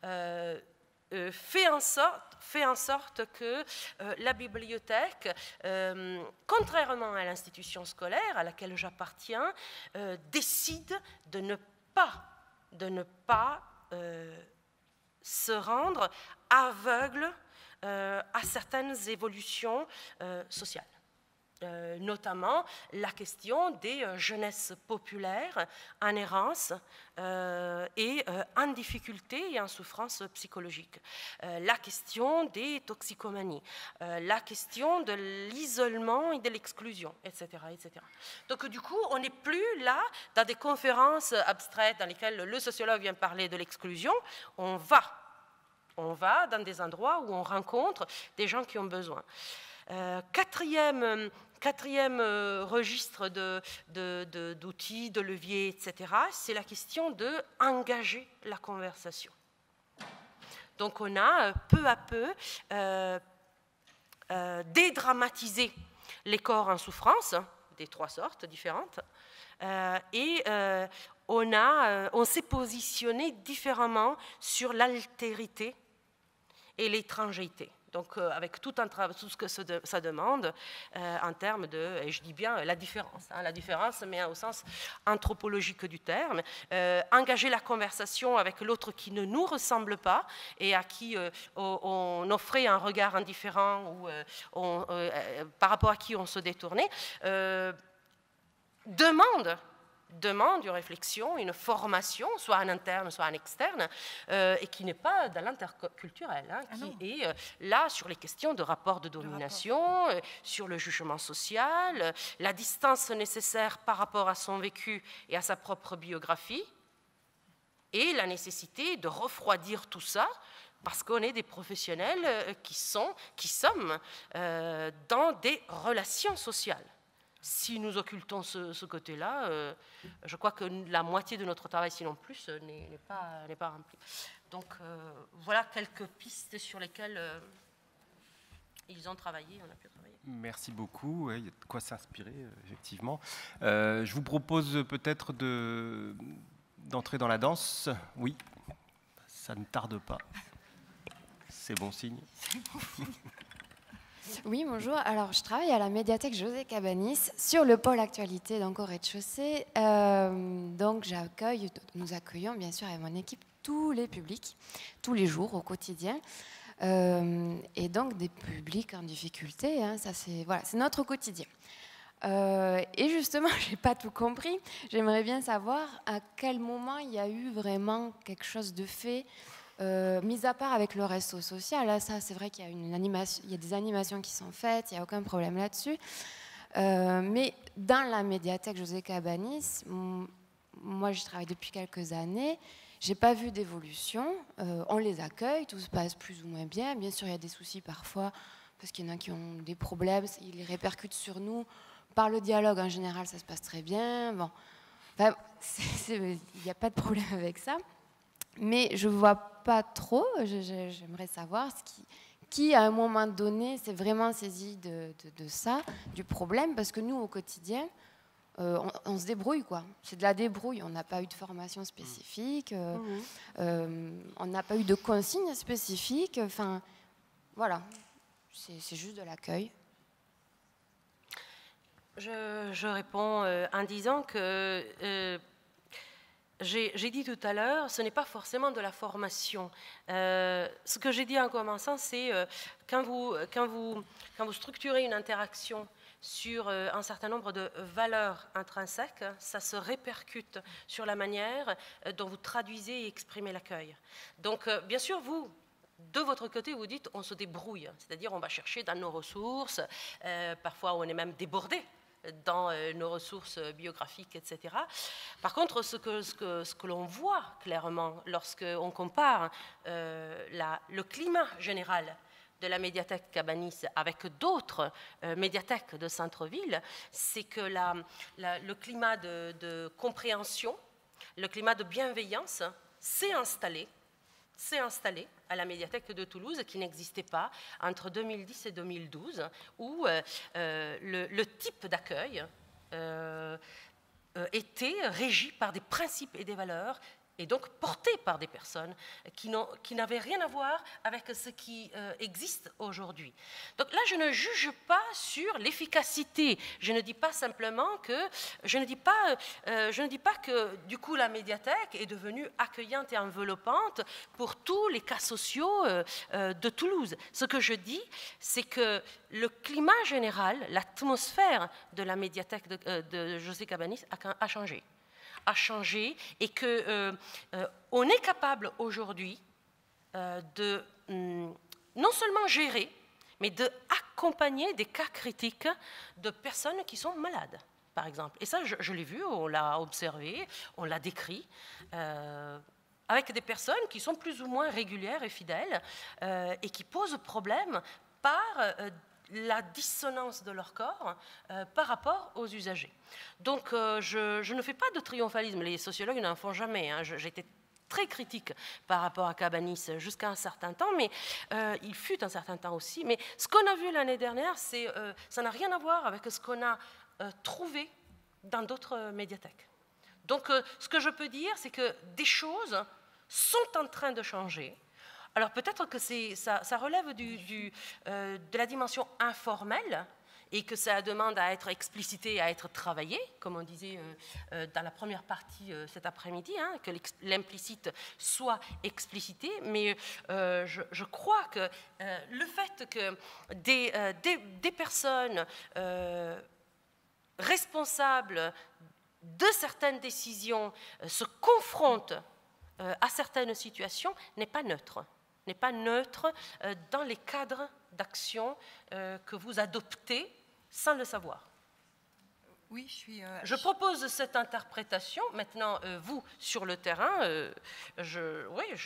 fait en sorte que la bibliothèque, contrairement à l'institution scolaire à laquelle j'appartiens, décide de ne pas se rendre aveugle à certaines évolutions sociales. Notamment la question des jeunesses populaires en errance et en difficulté et en souffrance psychologique, la question des toxicomanies, la question de l'isolement et de l'exclusion, etc., etc. Donc du coup, on n'est plus là dans des conférences abstraites dans lesquelles le sociologue vient parler de l'exclusion, on va dans des endroits où on rencontre des gens qui ont besoin. Quatrième registre d'outils, de leviers, etc., c'est la question d'engager la conversation. Donc on a peu à peu dédramatisé les corps en souffrance, des trois sortes différentes, et on s'est positionné différemment sur l'altérité et l'étrangeté Donc, avec tout ce que ça demande en termes de, et je dis bien la différence, mais au sens anthropologique du terme, engager la conversation avec l'autre qui ne nous ressemble pas et à qui on offrait un regard indifférent ou par rapport à qui on se détournait, demande une réflexion, une formation, soit en interne, soit en externe, et qui n'est pas dans l'interculturel, qui est là sur les questions de rapport de domination, sur le jugement social, la distance nécessaire par rapport à son vécu et à sa propre biographie, et la nécessité de refroidir tout ça, parce qu'on est des professionnels qui sommes dans des relations sociales. Si nous occultons ce côté-là, je crois que la moitié de notre travail, sinon plus, n'est pas remplie. Donc voilà quelques pistes sur lesquelles ils ont travaillé, on a pu travailler. Merci beaucoup, il y a de quoi s'inspirer, effectivement. Je vous propose peut-être d'entrer dans la danse. Oui, ça ne tarde pas. C'est bon signe. Oui, bonjour. Alors, je travaille à la médiathèque José Cabanis sur le pôle actualité, donc au rez-de-chaussée. Donc, nous accueillons bien sûr avec mon équipe tous les publics, tous les jours, au quotidien. Et donc, des publics en difficulté, ça c'est notre quotidien. Et justement, je n'ai pas tout compris. J'aimerais bien savoir à quel moment il y a eu vraiment quelque chose de fait. Mis à part avec le réseau social, là, ça c'est vrai qu'il y a il y a des animations qui sont faites, il n'y a aucun problème là-dessus. Mais dans la médiathèque José Cabanis, moi je travaille depuis quelques années, j'ai pas vu d'évolution. On les accueille, tout se passe plus ou moins bien. Bien sûr, il y a des soucis parfois, parce qu'il y en a qui ont des problèmes, ils les répercutent sur nous. Par le dialogue, en général, ça se passe très bien. Bon, enfin, il n'y a pas de problème avec ça. Mais je ne vois pas trop, j'aimerais savoir qui, à un moment donné, s'est vraiment saisi de ça, du problème, parce que nous, au quotidien, on se débrouille, quoi. C'est de la débrouille, on n'a pas eu de formation spécifique, on n'a pas eu de consignes spécifiques, enfin, voilà, c'est juste de l'accueil. Je réponds en disant que... J'ai dit tout à l'heure, ce n'est pas forcément de la formation. Ce que j'ai dit en commençant, c'est quand vous structurez une interaction sur un certain nombre de valeurs intrinsèques, ça se répercute sur la manière dont vous traduisez et exprimez l'accueil. Donc, bien sûr, vous, de votre côté, vous dites on se débrouille, c'est-à-dire on va chercher dans nos ressources, parfois on est même débordé dans nos ressources biographiques, etc. Par contre, ce que l'on voit clairement lorsqu'on compare le climat général de la médiathèque Cabanis avec d'autres médiathèques de centre-ville, c'est que le climat de compréhension, le climat de bienveillance s'est installé à la médiathèque de Toulouse, qui n'existait pas entre 2010 et 2012, où le type d'accueil était régi par des principes et des valeurs, et donc porté par des personnes qui n'avaient rien à voir avec ce qui existe aujourd'hui. Donc là, je ne juge pas sur l'efficacité. Je ne dis pas simplement que... Je ne dis pas que, du coup, la médiathèque est devenue accueillante et enveloppante pour tous les cas sociaux de Toulouse. Ce que je dis, c'est que le climat général, l'atmosphère de la médiathèque de José Cabanis a changé. Et qu'on est capable aujourd'hui de non seulement gérer, mais d'accompagner des cas critiques de personnes qui sont malades, par exemple. Et ça, je l'ai vu, on l'a observé, on l'a décrit, avec des personnes qui sont plus ou moins régulières et fidèles et qui posent problème par la dissonance de leur corps par rapport aux usagers. Donc je ne fais pas de triomphalisme, les sociologues n'en font jamais. J'étais très critique par rapport à Cabanis jusqu'à un certain temps, mais il fut un certain temps aussi. Mais ce qu'on a vu l'année dernière, ça n'a rien à voir avec ce qu'on a trouvé dans d'autres médiathèques. Donc ce que je peux dire, c'est que des choses sont en train de changer. Alors peut-être que ça relève de la dimension informelle et que ça demande à être explicité, à être travaillé, comme on disait dans la première partie cet après-midi, hein, que l'implicite soit explicité. Mais je crois que le fait que des personnes responsables de certaines décisions se confrontent à certaines situations n'est pas neutre. N'est pas neutre dans les cadres d'action que vous adoptez sans le savoir. Oui, je propose cette interprétation. Maintenant, vous, sur le terrain, je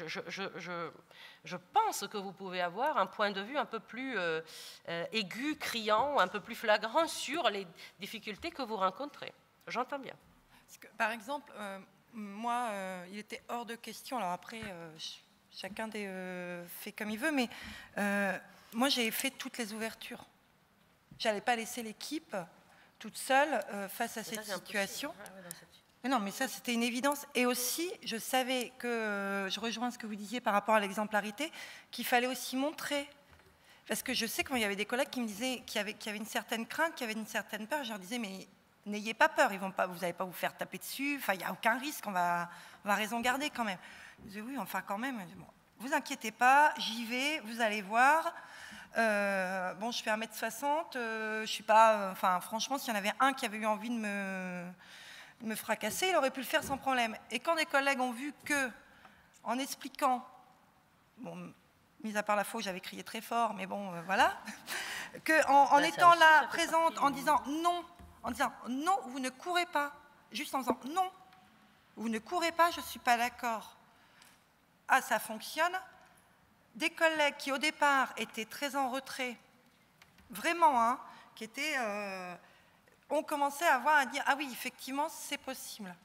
pense que vous pouvez avoir un point de vue un peu plus aigu, criant, un peu plus flagrant sur les difficultés que vous rencontrez. J'entends bien. Parce que, par exemple, moi, il était hors de question, alors après, chacun fait comme il veut, mais moi, j'ai fait toutes les ouvertures. Je n'allais pas laisser l'équipe toute seule face à cette situation. Mais non, mais ça, c'était une évidence. Et aussi, je savais que, je rejoins ce que vous disiez par rapport à l'exemplarité, qu'il fallait aussi montrer. Parce que je sais qu'il y avait des collègues qui me disaient qu'il y avait une certaine crainte, qu'il y avait une certaine peur. Je leur disais, mais n'ayez pas peur, vous n'allez pas vous faire taper dessus, enfin, il n'y a aucun risque, on va raison garder quand même. Je disais, oui, enfin quand même, bon, vous inquiétez pas, j'y vais, vous allez voir. Bon, je fais 1m60, je suis pas... Enfin, franchement, s'il y en avait un qui avait eu envie de me fracasser, il aurait pu le faire sans problème. Et quand des collègues ont vu que, en expliquant, bon, mis à part la fois où j'avais crié très fort, mais bon, voilà, qu'en étant là, présente, en disant non, vous ne courez pas, juste en disant non, vous ne courez pas, je ne suis pas d'accord. Ah, ça fonctionne. Des collègues qui, au départ, étaient très en retrait, vraiment, hein, qui étaient, ont commencé à dire, ah oui, effectivement, c'est possible.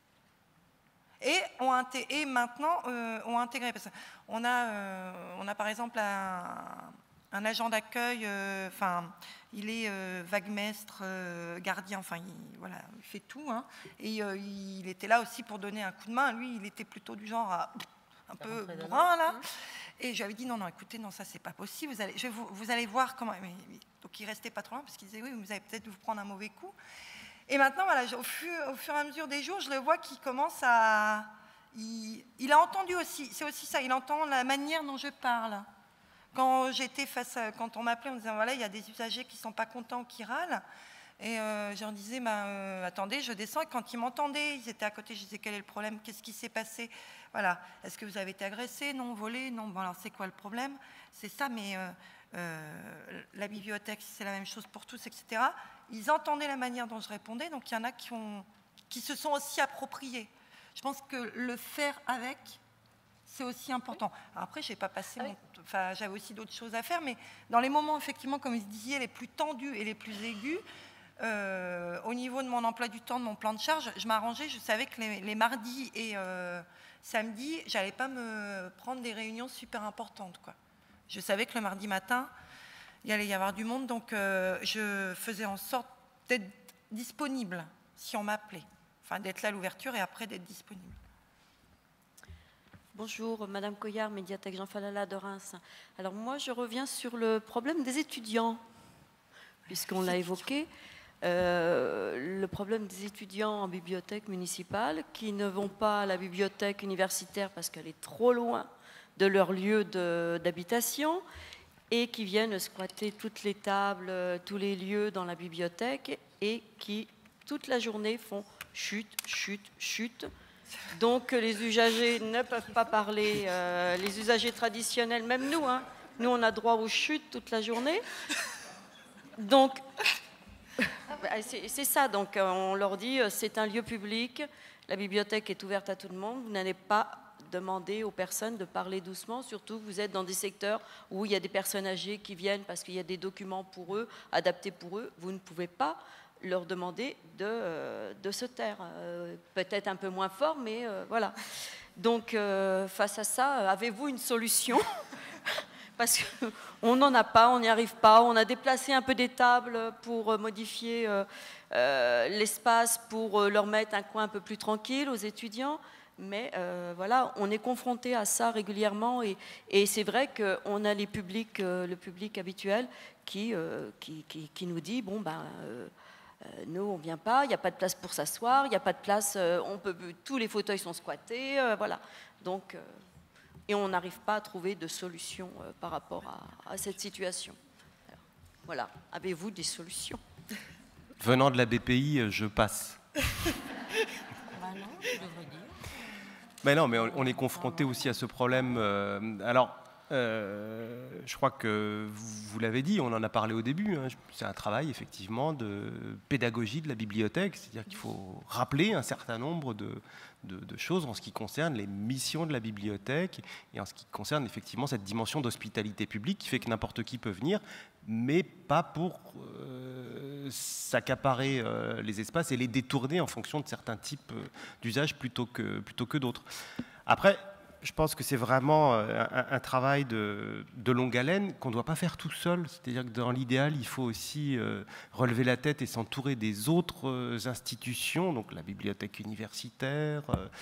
Et maintenant, ont intégré. Parce qu'on a, par exemple, un agent d'accueil, enfin, il est vaguemestre, gardien, enfin, il fait tout, hein, et il était là aussi pour donner un coup de main. Lui, il était plutôt du genre un peu bourrin, là. Et je lui avais dit, non, écoutez, non, ça, c'est pas possible, vous allez voir comment... Donc, il restait pas trop loin, parce qu'il disait, oui, vous allez peut-être vous prendre un mauvais coup. Et maintenant, voilà, au fur et à mesure des jours, je le vois qu'il commence à... Il a entendu aussi, c'est aussi ça, il entend la manière dont je parle. Quand on m'appelait, on disait, voilà, il y a des usagers qui ne sont pas contents, qui râlent. Et je leur disais, attendez, je descends. Et quand ils m'entendaient, ils étaient à côté, je disais, quel est le problème? Qu'est-ce qui s'est passé? Voilà. Est-ce que vous avez été agressé? Non. Volé? Non. Bon, alors c'est quoi le problème? C'est ça, mais la bibliothèque, c'est la même chose pour tous, etc. Ils entendaient la manière dont je répondais, donc il y en a qui se sont aussi appropriés. Je pense que le faire avec, c'est aussi important. Alors après, je n'ai pas passé enfin, j'avais aussi d'autres choses à faire, mais dans les moments, effectivement, comme vous disiez, les plus tendus et les plus aigus, au niveau de mon emploi du temps, de mon plan de charge, je m'arrangeais, je savais que les mardis et samedis, je n'allais pas me prendre des réunions super importantes, quoi. Je savais que le mardi matin, il allait y avoir du monde, donc je faisais en sorte d'être disponible si on m'appelait. Enfin, d'être là à l'ouverture et après d'être disponible. Bonjour, Madame Coyard, médiathèque Jean Falala de Reims. Alors moi, je reviens sur le problème des étudiants, puisqu'on l'a évoqué. Le problème des étudiants en bibliothèque municipale qui ne vont pas à la bibliothèque universitaire parce qu'elle est trop loin de leur lieu d'habitation et qui viennent squatter toutes les tables, tous les lieux dans la bibliothèque et qui, toute la journée, font chut, chut, chut. Donc les usagers ne peuvent pas parler, les usagers traditionnels, même nous, hein, nous on a droit aux chutes toute la journée. Donc c'est ça, donc on leur dit c'est un lieu public, la bibliothèque est ouverte à tout le monde, vous n'allez pas demander aux personnes de parler doucement, surtout que vous êtes dans des secteurs où il y a des personnes âgées qui viennent parce qu'il y a des documents pour eux, adaptés pour eux, vous ne pouvez pas leur demander de se taire. Peut-être un peu moins fort, mais voilà. Donc, face à ça, avez-vous une solution? Parce qu'on n'en a pas, on n'y arrive pas. On a déplacé un peu des tables pour modifier l'espace, pour leur mettre un coin un peu plus tranquille aux étudiants. Mais voilà, on est confronté à ça régulièrement et c'est vrai qu'on a le public habituel qui nous dit bon ben nous on vient pas, il n'y a pas de place pour s'asseoir, il n'y a pas de place, tous les fauteuils sont squattés, voilà. Donc et on n'arrive pas à trouver de solution par rapport à cette situation. Alors, voilà, avez-vous des solutions? Venant de la BPI, je passe. Non, je devrais dire. Mais non, mais on est confronté aussi à ce problème. Je crois que vous l'avez dit, on en a parlé au début. Hein, c'est un travail effectivement de pédagogie de la bibliothèque, c'est-à-dire qu'il faut rappeler un certain nombre de choses en ce qui concerne les missions de la bibliothèque et en ce qui concerne effectivement cette dimension d'hospitalité publique qui fait que n'importe qui peut venir, mais pas pour s'accaparer les espaces et les détourner en fonction de certains types d'usages plutôt que d'autres. Après, je pense que c'est vraiment un travail de longue haleine qu'on ne doit pas faire tout seul. C'est-à-dire que dans l'idéal, il faut aussi relever la tête et s'entourer des autres institutions, donc la bibliothèque universitaire,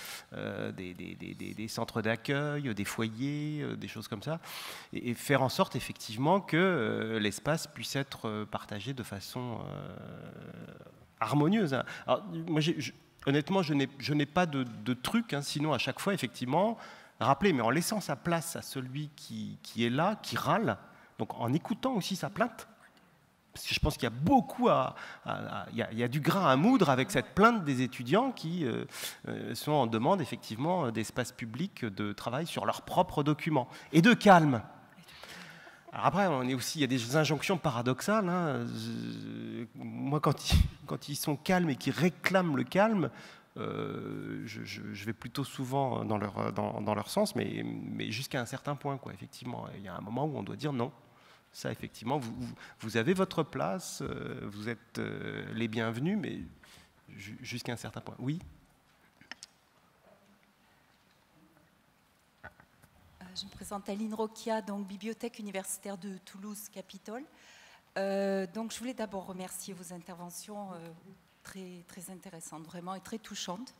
des centres d'accueil, des foyers, des choses comme ça, et faire en sorte effectivement que l'espace puisse être partagé de façon harmonieuse. Alors, moi, honnêtement, je n'ai pas de truc, hein, sinon à chaque fois, effectivement, rappeler, mais en laissant sa place à celui qui est là, qui râle, donc en écoutant aussi sa plainte, parce que je pense qu'il y a beaucoup il y a du grain à moudre avec cette plainte des étudiants qui sont en demande effectivement d'espace public de travail sur leurs propres documents et de calme. Alors après, il y a des injonctions paradoxales. Hein. Moi, quand ils sont calmes et qu'ils réclament le calme, je vais plutôt souvent dans leur sens, mais jusqu'à un certain point, quoi. Effectivement, il y a un moment où on doit dire non. Ça, effectivement, vous avez votre place, vous êtes les bienvenus, mais jusqu'à un certain point. Oui. Je me présente Aline Roquia, donc Bibliothèque universitaire de Toulouse-Capitole. Donc je voulais d'abord remercier vos interventions très, très intéressantes, vraiment, et très touchantes.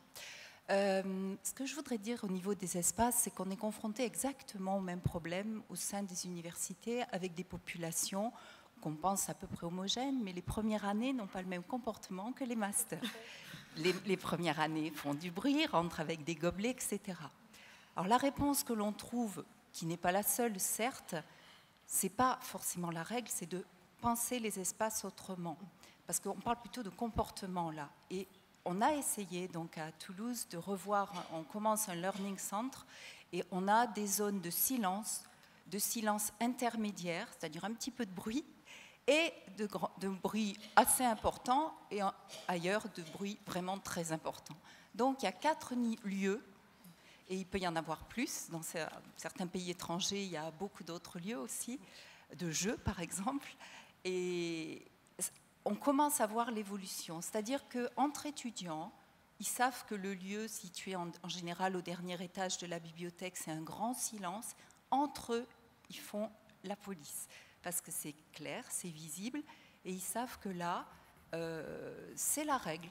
Ce que je voudrais dire au niveau des espaces, c'est qu'on est confronté exactement au même problème au sein des universités, avec des populations qu'on pense à peu près homogènes, mais les premières années n'ont pas le même comportement que les masters. Les premières années font du bruit, rentrent avec des gobelets, etc. Alors la réponse que l'on trouve, qui n'est pas la seule, certes, c'est pas forcément la règle, c'est de penser les espaces autrement. Parce qu'on parle plutôt de comportement là. Et on a essayé donc à Toulouse de revoir, on commence un learning center et on a des zones de silence intermédiaire, c'est-à-dire un petit peu de bruit, et de bruit assez important et ailleurs de bruit vraiment très important. Donc il y a 4 lieux. Et il peut y en avoir plus. Dans certains pays étrangers, il y a beaucoup d'autres lieux aussi, de jeux par exemple. Et on commence à voir l'évolution. C'est-à-dire qu'entre étudiants, ils savent que le lieu situé en général au dernier étage de la bibliothèque, c'est un grand silence. Entre eux, ils font la police. Parce que c'est clair, c'est visible. Et ils savent que là, c'est la règle.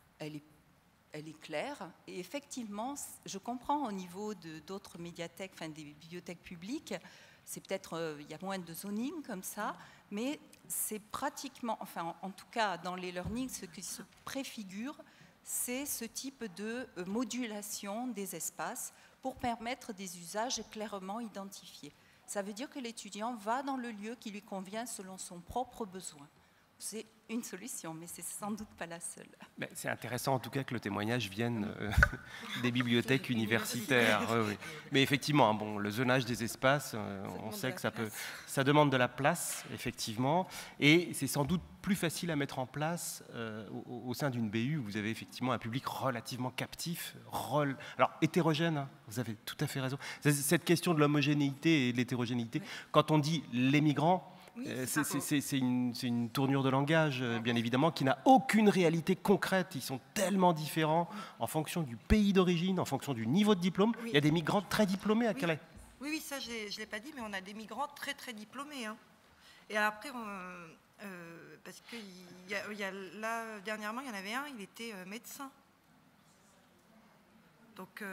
Elle est claire, et effectivement, je comprends au niveau d'autres médiathèques, enfin des bibliothèques publiques, c'est peut-être, il y a moins de zoning comme ça, mais c'est pratiquement, enfin en tout cas dans les learnings, ce qui se préfigure, c'est ce type de modulation des espaces pour permettre des usages clairement identifiés. Ça veut dire que l'étudiant va dans le lieu qui lui convient selon son propre besoin. C'est une solution, mais c'est sans doute pas la seule. C'est intéressant en tout cas que le témoignage vienne des bibliothèques universitaires. Oui. Mais effectivement, bon, le zonage des espaces, on sait que ça demande de la place, effectivement, et c'est sans doute plus facile à mettre en place au sein d'une BU où vous avez effectivement un public relativement captif, alors hétérogène, hein, vous avez tout à fait raison. Cette question de l'homogénéité et de l'hétérogénéité, quand on dit les migrants, oui, c'est une tournure de langage, bien évidemment, qui n'a aucune réalité concrète. Ils sont tellement différents en fonction du pays d'origine, en fonction du niveau de diplôme. Oui. Il y a des migrants très diplômés à Calais. Oui, ça, je ne l'ai pas dit, mais on a des migrants très, très diplômés. Hein. Et après, parce que là, dernièrement, il y en avait un, il était médecin. Donc,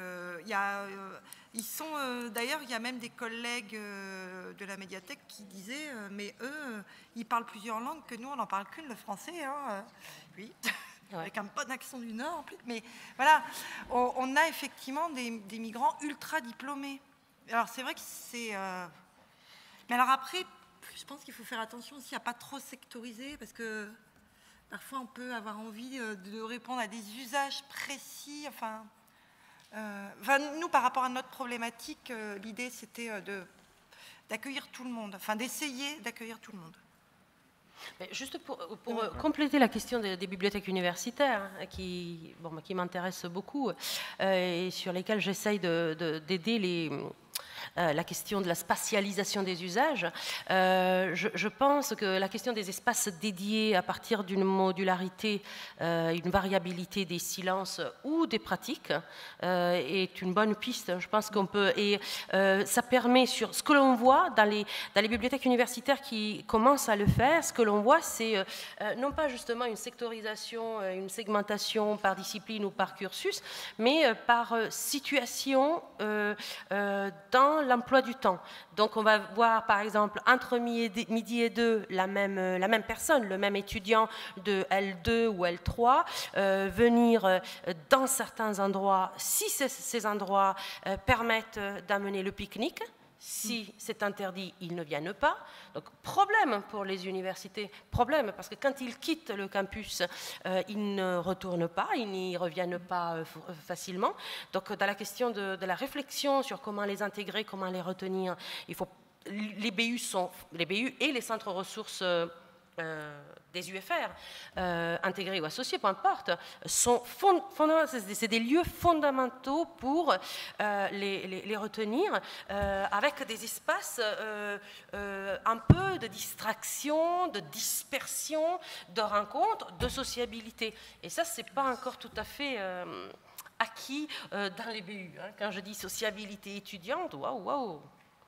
d'ailleurs, il y a même des collègues de la médiathèque qui disaient, mais eux, ils parlent plusieurs langues, que nous, on n'en parle qu'une, le français. Hein, oui, avec un bon accent du Nord en plus. Mais voilà, on a effectivement des migrants ultra diplômés. Alors, c'est vrai que c'est... Mais alors après, je pense qu'il faut faire attention aussi à ne pas trop sectoriser, parce que parfois, on peut avoir envie de répondre à des usages précis, enfin... nous, par rapport à notre problématique, l'idée, c'était d'accueillir tout le monde, enfin d'essayer d'accueillir tout le monde. Mais juste pour compléter la question des bibliothèques universitaires, hein, qui m'intéresse beaucoup, et sur lesquelles j'essaye d'aider la question de la spatialisation des usages, je pense que la question des espaces dédiés à partir d'une modularité, une variabilité des silences ou des pratiques est une bonne piste. Je pense qu'on peut, et ça permet, sur ce que l'on voit dans les bibliothèques universitaires qui commencent à le faire, ce que l'on voit, c'est non pas justement une sectorisation, une segmentation par discipline ou par cursus, mais par situation dans l'emploi du temps. Donc on va voir par exemple entre midi et 2 la même personne, le même étudiant de L2 ou L3 venir dans certains endroits, si ces endroits permettent d'amener le pique-nique. Si c'est interdit, ils ne viennent pas. Donc, problème pour les universités, problème, parce que quand ils quittent le campus, ils ne retournent pas, ils n'y reviennent pas facilement. Donc, dans la question de la réflexion sur comment les intégrer, comment les retenir, il faut, les BU et les centres ressources des UFR, intégrés ou associés, peu importe, c'est des lieux fondamentaux pour les retenir, avec des espaces un peu de distraction, de dispersion, de rencontre, de sociabilité. Et ça, c'est pas encore tout à fait acquis dans les BU. Hein. Quand je dis sociabilité étudiante, waouh.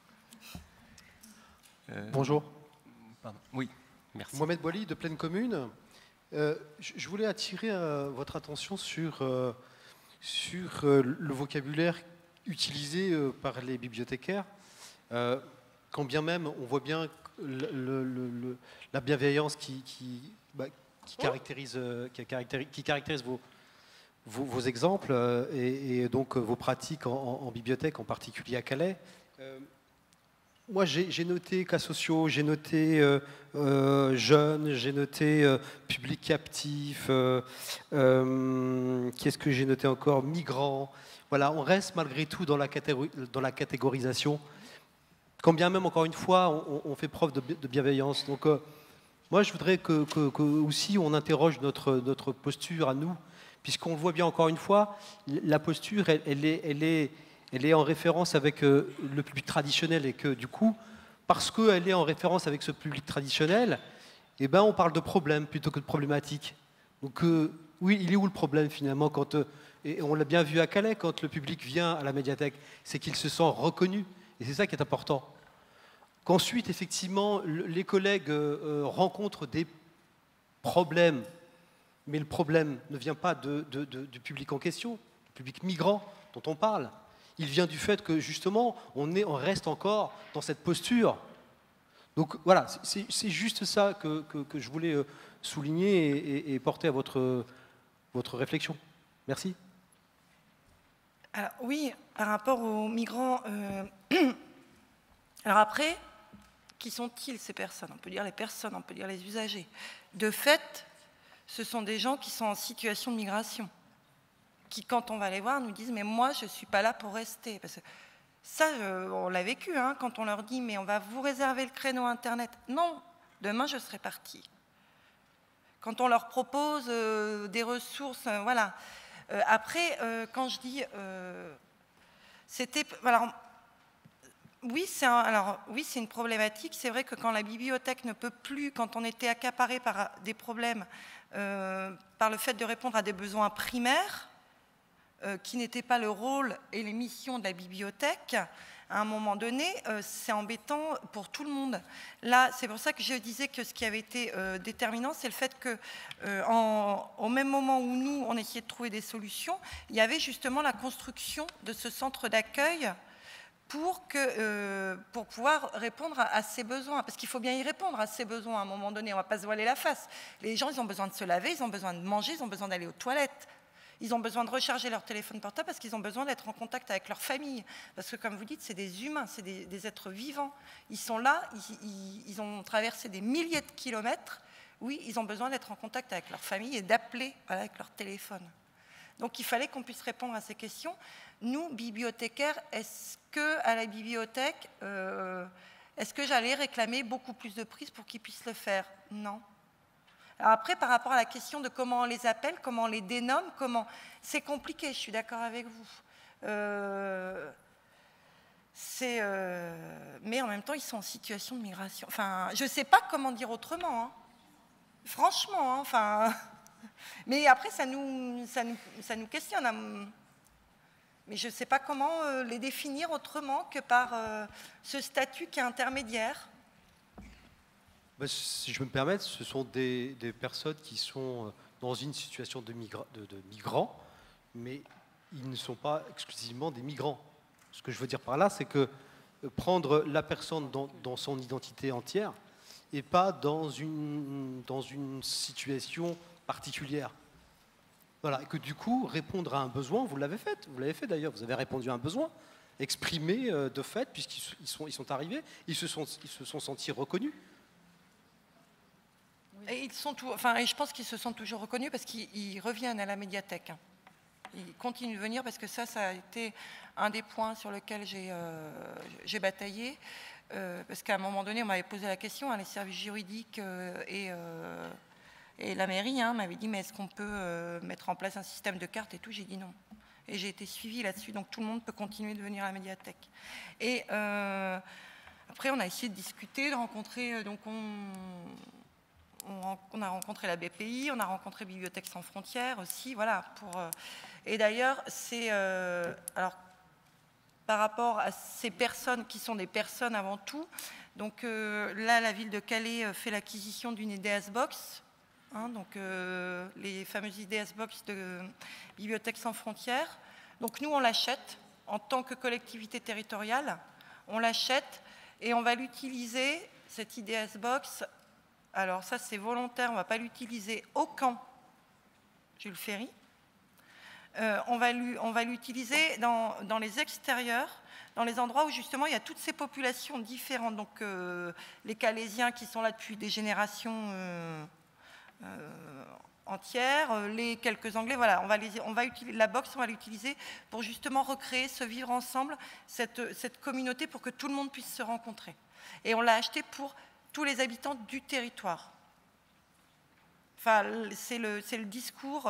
Bonjour. Pardon. Oui. Merci. Mohamed Bouali de Pleine Commune. Je voulais attirer votre attention sur le vocabulaire utilisé par les bibliothécaires. Quand bien même on voit bien la bienveillance qui caractérise vos exemples et donc vos pratiques en bibliothèque, en particulier à Calais. Moi, j'ai noté cas sociaux, j'ai noté jeunes, j'ai noté public captif, qu'est-ce que j'ai noté encore? Migrants. Voilà, on reste malgré tout dans la catégorisation. Quand bien même, encore une fois, on fait preuve de bienveillance. Donc, moi, je voudrais que aussi on interroge notre posture à nous, puisqu'on voit bien, encore une fois, la posture, elle est en référence avec le public traditionnel et que du coup, parce qu'elle est en référence avec ce public traditionnel, eh ben, on parle de problème plutôt que de problématique. Donc oui, il est où le problème finalement quand, et on l'a bien vu à Calais, quand le public vient à la médiathèque, c'est qu'il se sent reconnu. Et c'est ça qui est important. Qu'ensuite, effectivement, les collègues rencontrent des problèmes, mais le problème ne vient pas du public en question, du public migrant dont on parle. Il vient du fait que, justement, on reste encore dans cette posture. Donc, voilà, c'est juste ça que je voulais souligner et porter à votre réflexion. Merci. Alors, oui, par rapport aux migrants... Alors après, qui sont-ils ces personnes? On peut dire les personnes, on peut dire les usagers. De fait, ce sont des gens qui sont en situation de migration, qui, quand on va les voir, nous disent « mais moi, je ne suis pas là pour rester ». Parce que ça, on l'a vécu, hein, quand on leur dit « mais on va vous réserver le créneau Internet ». Non, demain, je serai partie. Quand on leur propose des ressources, voilà. Après, quand je dis... c'était... Alors, oui, c'est une problématique. C'est vrai que quand la bibliothèque ne peut plus, quand on était accaparé par des problèmes, par le fait de répondre à des besoins primaires, qui n'était pas le rôle et les missions de la bibliothèque, à à un moment donné, c'est embêtant pour tout le monde. Là, c'est pour ça que je disais que ce qui avait été déterminant, c'est le fait que, au même moment où nous, on essayait de trouver des solutions, il y avait justement la construction de ce centre d'accueil pour pouvoir répondre à ces besoins. Parce qu'il faut bien y répondre à ces besoins à un moment donné, on ne va pas se voiler la face. Les gens, ils ont besoin de se laver, ils ont besoin de manger, ils ont besoin d'aller aux toilettes. Ils ont besoin de recharger leur téléphone portable parce qu'ils ont besoin d'être en contact avec leur famille. Parce que, comme vous dites, c'est des humains, c'est des êtres vivants. Ils sont là, ils ont traversé des milliers de kilomètres. Oui, ils ont besoin d'être en contact avec leur famille et d'appeler avec leur téléphone. Donc, il fallait qu'on puisse répondre à ces questions. Nous, bibliothécaires, est-ce qu'à la bibliothèque, est-ce que j'allais réclamer beaucoup plus de prises pour qu'ils puissent le faire? Non. Alors après, par rapport à la question de comment on les appelle, comment on les dénomme, c'est compliqué, je suis d'accord avec vous. Mais en même temps, ils sont en situation de migration. Enfin, je ne sais pas comment dire autrement. Hein. Franchement, hein, enfin... Mais après, ça nous questionne. Mais je ne sais pas comment les définir autrement que par ce statut qui est intermédiaire. Si je peux me permettre, ce sont des personnes qui sont dans une situation de migrants, mais ils ne sont pas exclusivement des migrants. Ce que je veux dire par là, c'est que prendre la personne dans son identité entière et pas dans une situation particulière. Voilà, et que du coup, répondre à un besoin, vous l'avez fait d'ailleurs, vous avez répondu à un besoin, exprimé de fait, puisqu'ils sont arrivés, ils se sont sentis reconnus. Et je pense qu'ils se sont toujours reconnus parce qu'ils reviennent à la médiathèque. Ils continuent de venir parce que ça a été un des points sur lesquels j'ai bataillé. Parce qu'à un moment donné, on m'avait posé la question, les services juridiques et la mairie m'avait dit, mais est-ce qu'on peut mettre en place un système de cartes et tout? J'ai dit non. Et j'ai été suivie là-dessus, donc tout le monde peut continuer de venir à la médiathèque. Et après, on a essayé de discuter, de rencontrer... Donc on a rencontré la BPI, on a rencontré Bibliothèques sans frontières aussi, voilà. Et d'ailleurs, alors, par rapport à ces personnes qui sont des personnes avant tout, donc là, la ville de Calais fait l'acquisition d'une IDS Box, donc les fameuses IDS Box de Bibliothèques sans frontières. Donc nous, on l'achète en tant que collectivité territoriale, on l'achète et on va l'utiliser, cette IDS Box. Alors ça, c'est volontaire, on ne va pas l'utiliser au camp Jules Ferry. On va l'utiliser dans les extérieurs, dans les endroits où justement il y a toutes ces populations différentes. Donc les Calaisiens qui sont là depuis des générations entières, les quelques Anglais, voilà, la box, on va l'utiliser pour justement recréer ce vivre ensemble, cette communauté pour que tout le monde puisse se rencontrer. Et on l'a acheté pour tous les habitants du territoire. Enfin, c'est le discours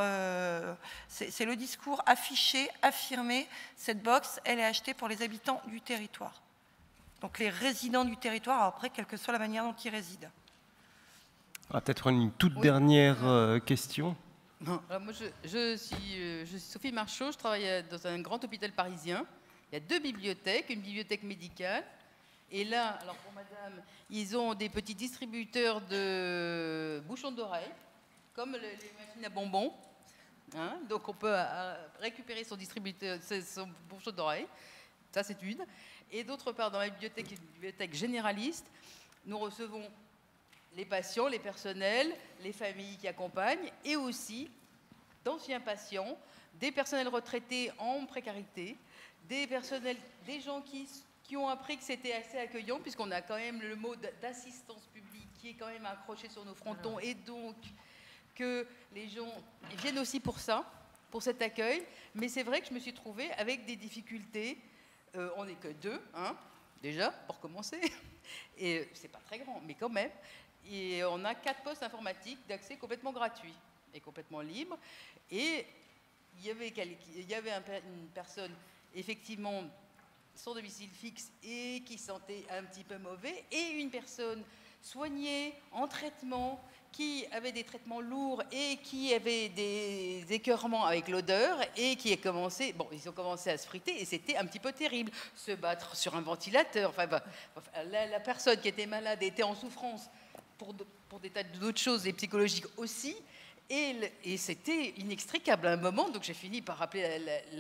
affiché, affirmé. Cette box, elle est achetée pour les habitants du territoire. Donc les résidents du territoire, après, quelle que soit la manière dont ils résident. On va peut-être prendre une toute dernière question. Alors moi, je suis Sophie Marchaud, je travaille dans un grand hôpital parisien. Il y a 2 bibliothèques, une bibliothèque médicale. Et là, alors pour madame, ils ont des petits distributeurs de bouchons d'oreille, comme les machines à bonbons. Donc on peut récupérer son distributeur, son bouchon d'oreille. Ça, c'est une. Et d'autre part, dans la bibliothèque, une bibliothèque généraliste, nous recevons les patients, les personnels, les familles qui accompagnent, et aussi d'anciens patients, des personnels retraités en précarité, des gens qui ont appris que c'était assez accueillant, puisqu'on a quand même le mot d'assistance publique qui est quand même accroché sur nos frontons, et donc que les gens viennent aussi pour ça, pour cet accueil. Mais c'est vrai que je me suis trouvée avec des difficultés. On n'est que 2, déjà, pour commencer. Et c'est pas très grand, mais quand même. Et on a 4 postes informatiques d'accès complètement gratuit et complètement libre. Et il y avait une personne, effectivement, sans domicile fixe et qui sentait un petit peu mauvais, et une personne soignés, en traitement, qui avaient des traitements lourds et qui avaient des écœurements avec l'odeur et qui ils ont commencé à se friter et c'était un petit peu terrible. Se battre sur un ventilateur, la personne qui était malade était en souffrance pour des tas d'autres choses et psychologiques aussi. Et c'était inextricable à un moment, donc j'ai fini par appeler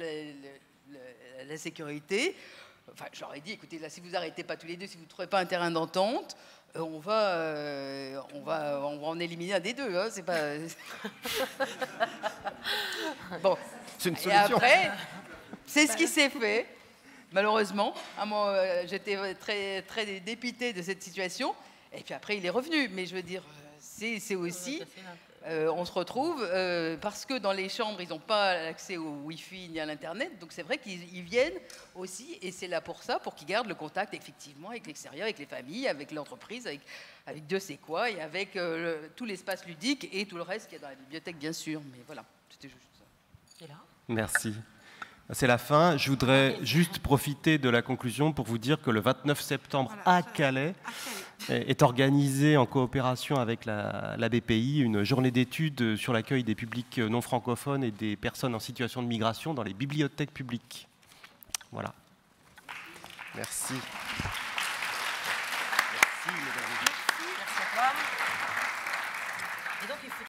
la sécurité. Enfin, je leur ai dit, écoutez, là, si vous n'arrêtez pas tous les deux, si vous ne trouvez pas un terrain d'entente, on va en éliminer un des deux. Hein, c'est pas... Bon. C'est une solution. Et après, c'est ce qui s'est fait. Malheureusement, j'étais très, très dépitée de cette situation. Et puis après, il est revenu. Mais je veux dire, c'est aussi... on se retrouve parce que dans les chambres, ils n'ont pas accès au Wi-Fi ni à l'Internet. Donc c'est vrai qu'ils viennent aussi, et c'est là pour ça, pour qu'ils gardent le contact effectivement avec l'extérieur, avec les familles, avec l'entreprise, avec Dieu sait quoi, et avec tout l'espace ludique et tout le reste qu'il y a dans la bibliothèque, bien sûr. Mais voilà, c'était juste ça. Merci. C'est la fin. Je voudrais juste profiter de la conclusion pour vous dire que le 29 septembre à Calais est organisée en coopération avec la BPI une journée d'études sur l'accueil des publics non francophones et des personnes en situation de migration dans les bibliothèques publiques. Voilà. Merci. Merci, mesdames et messieurs. Merci à toi. Et donc, il faut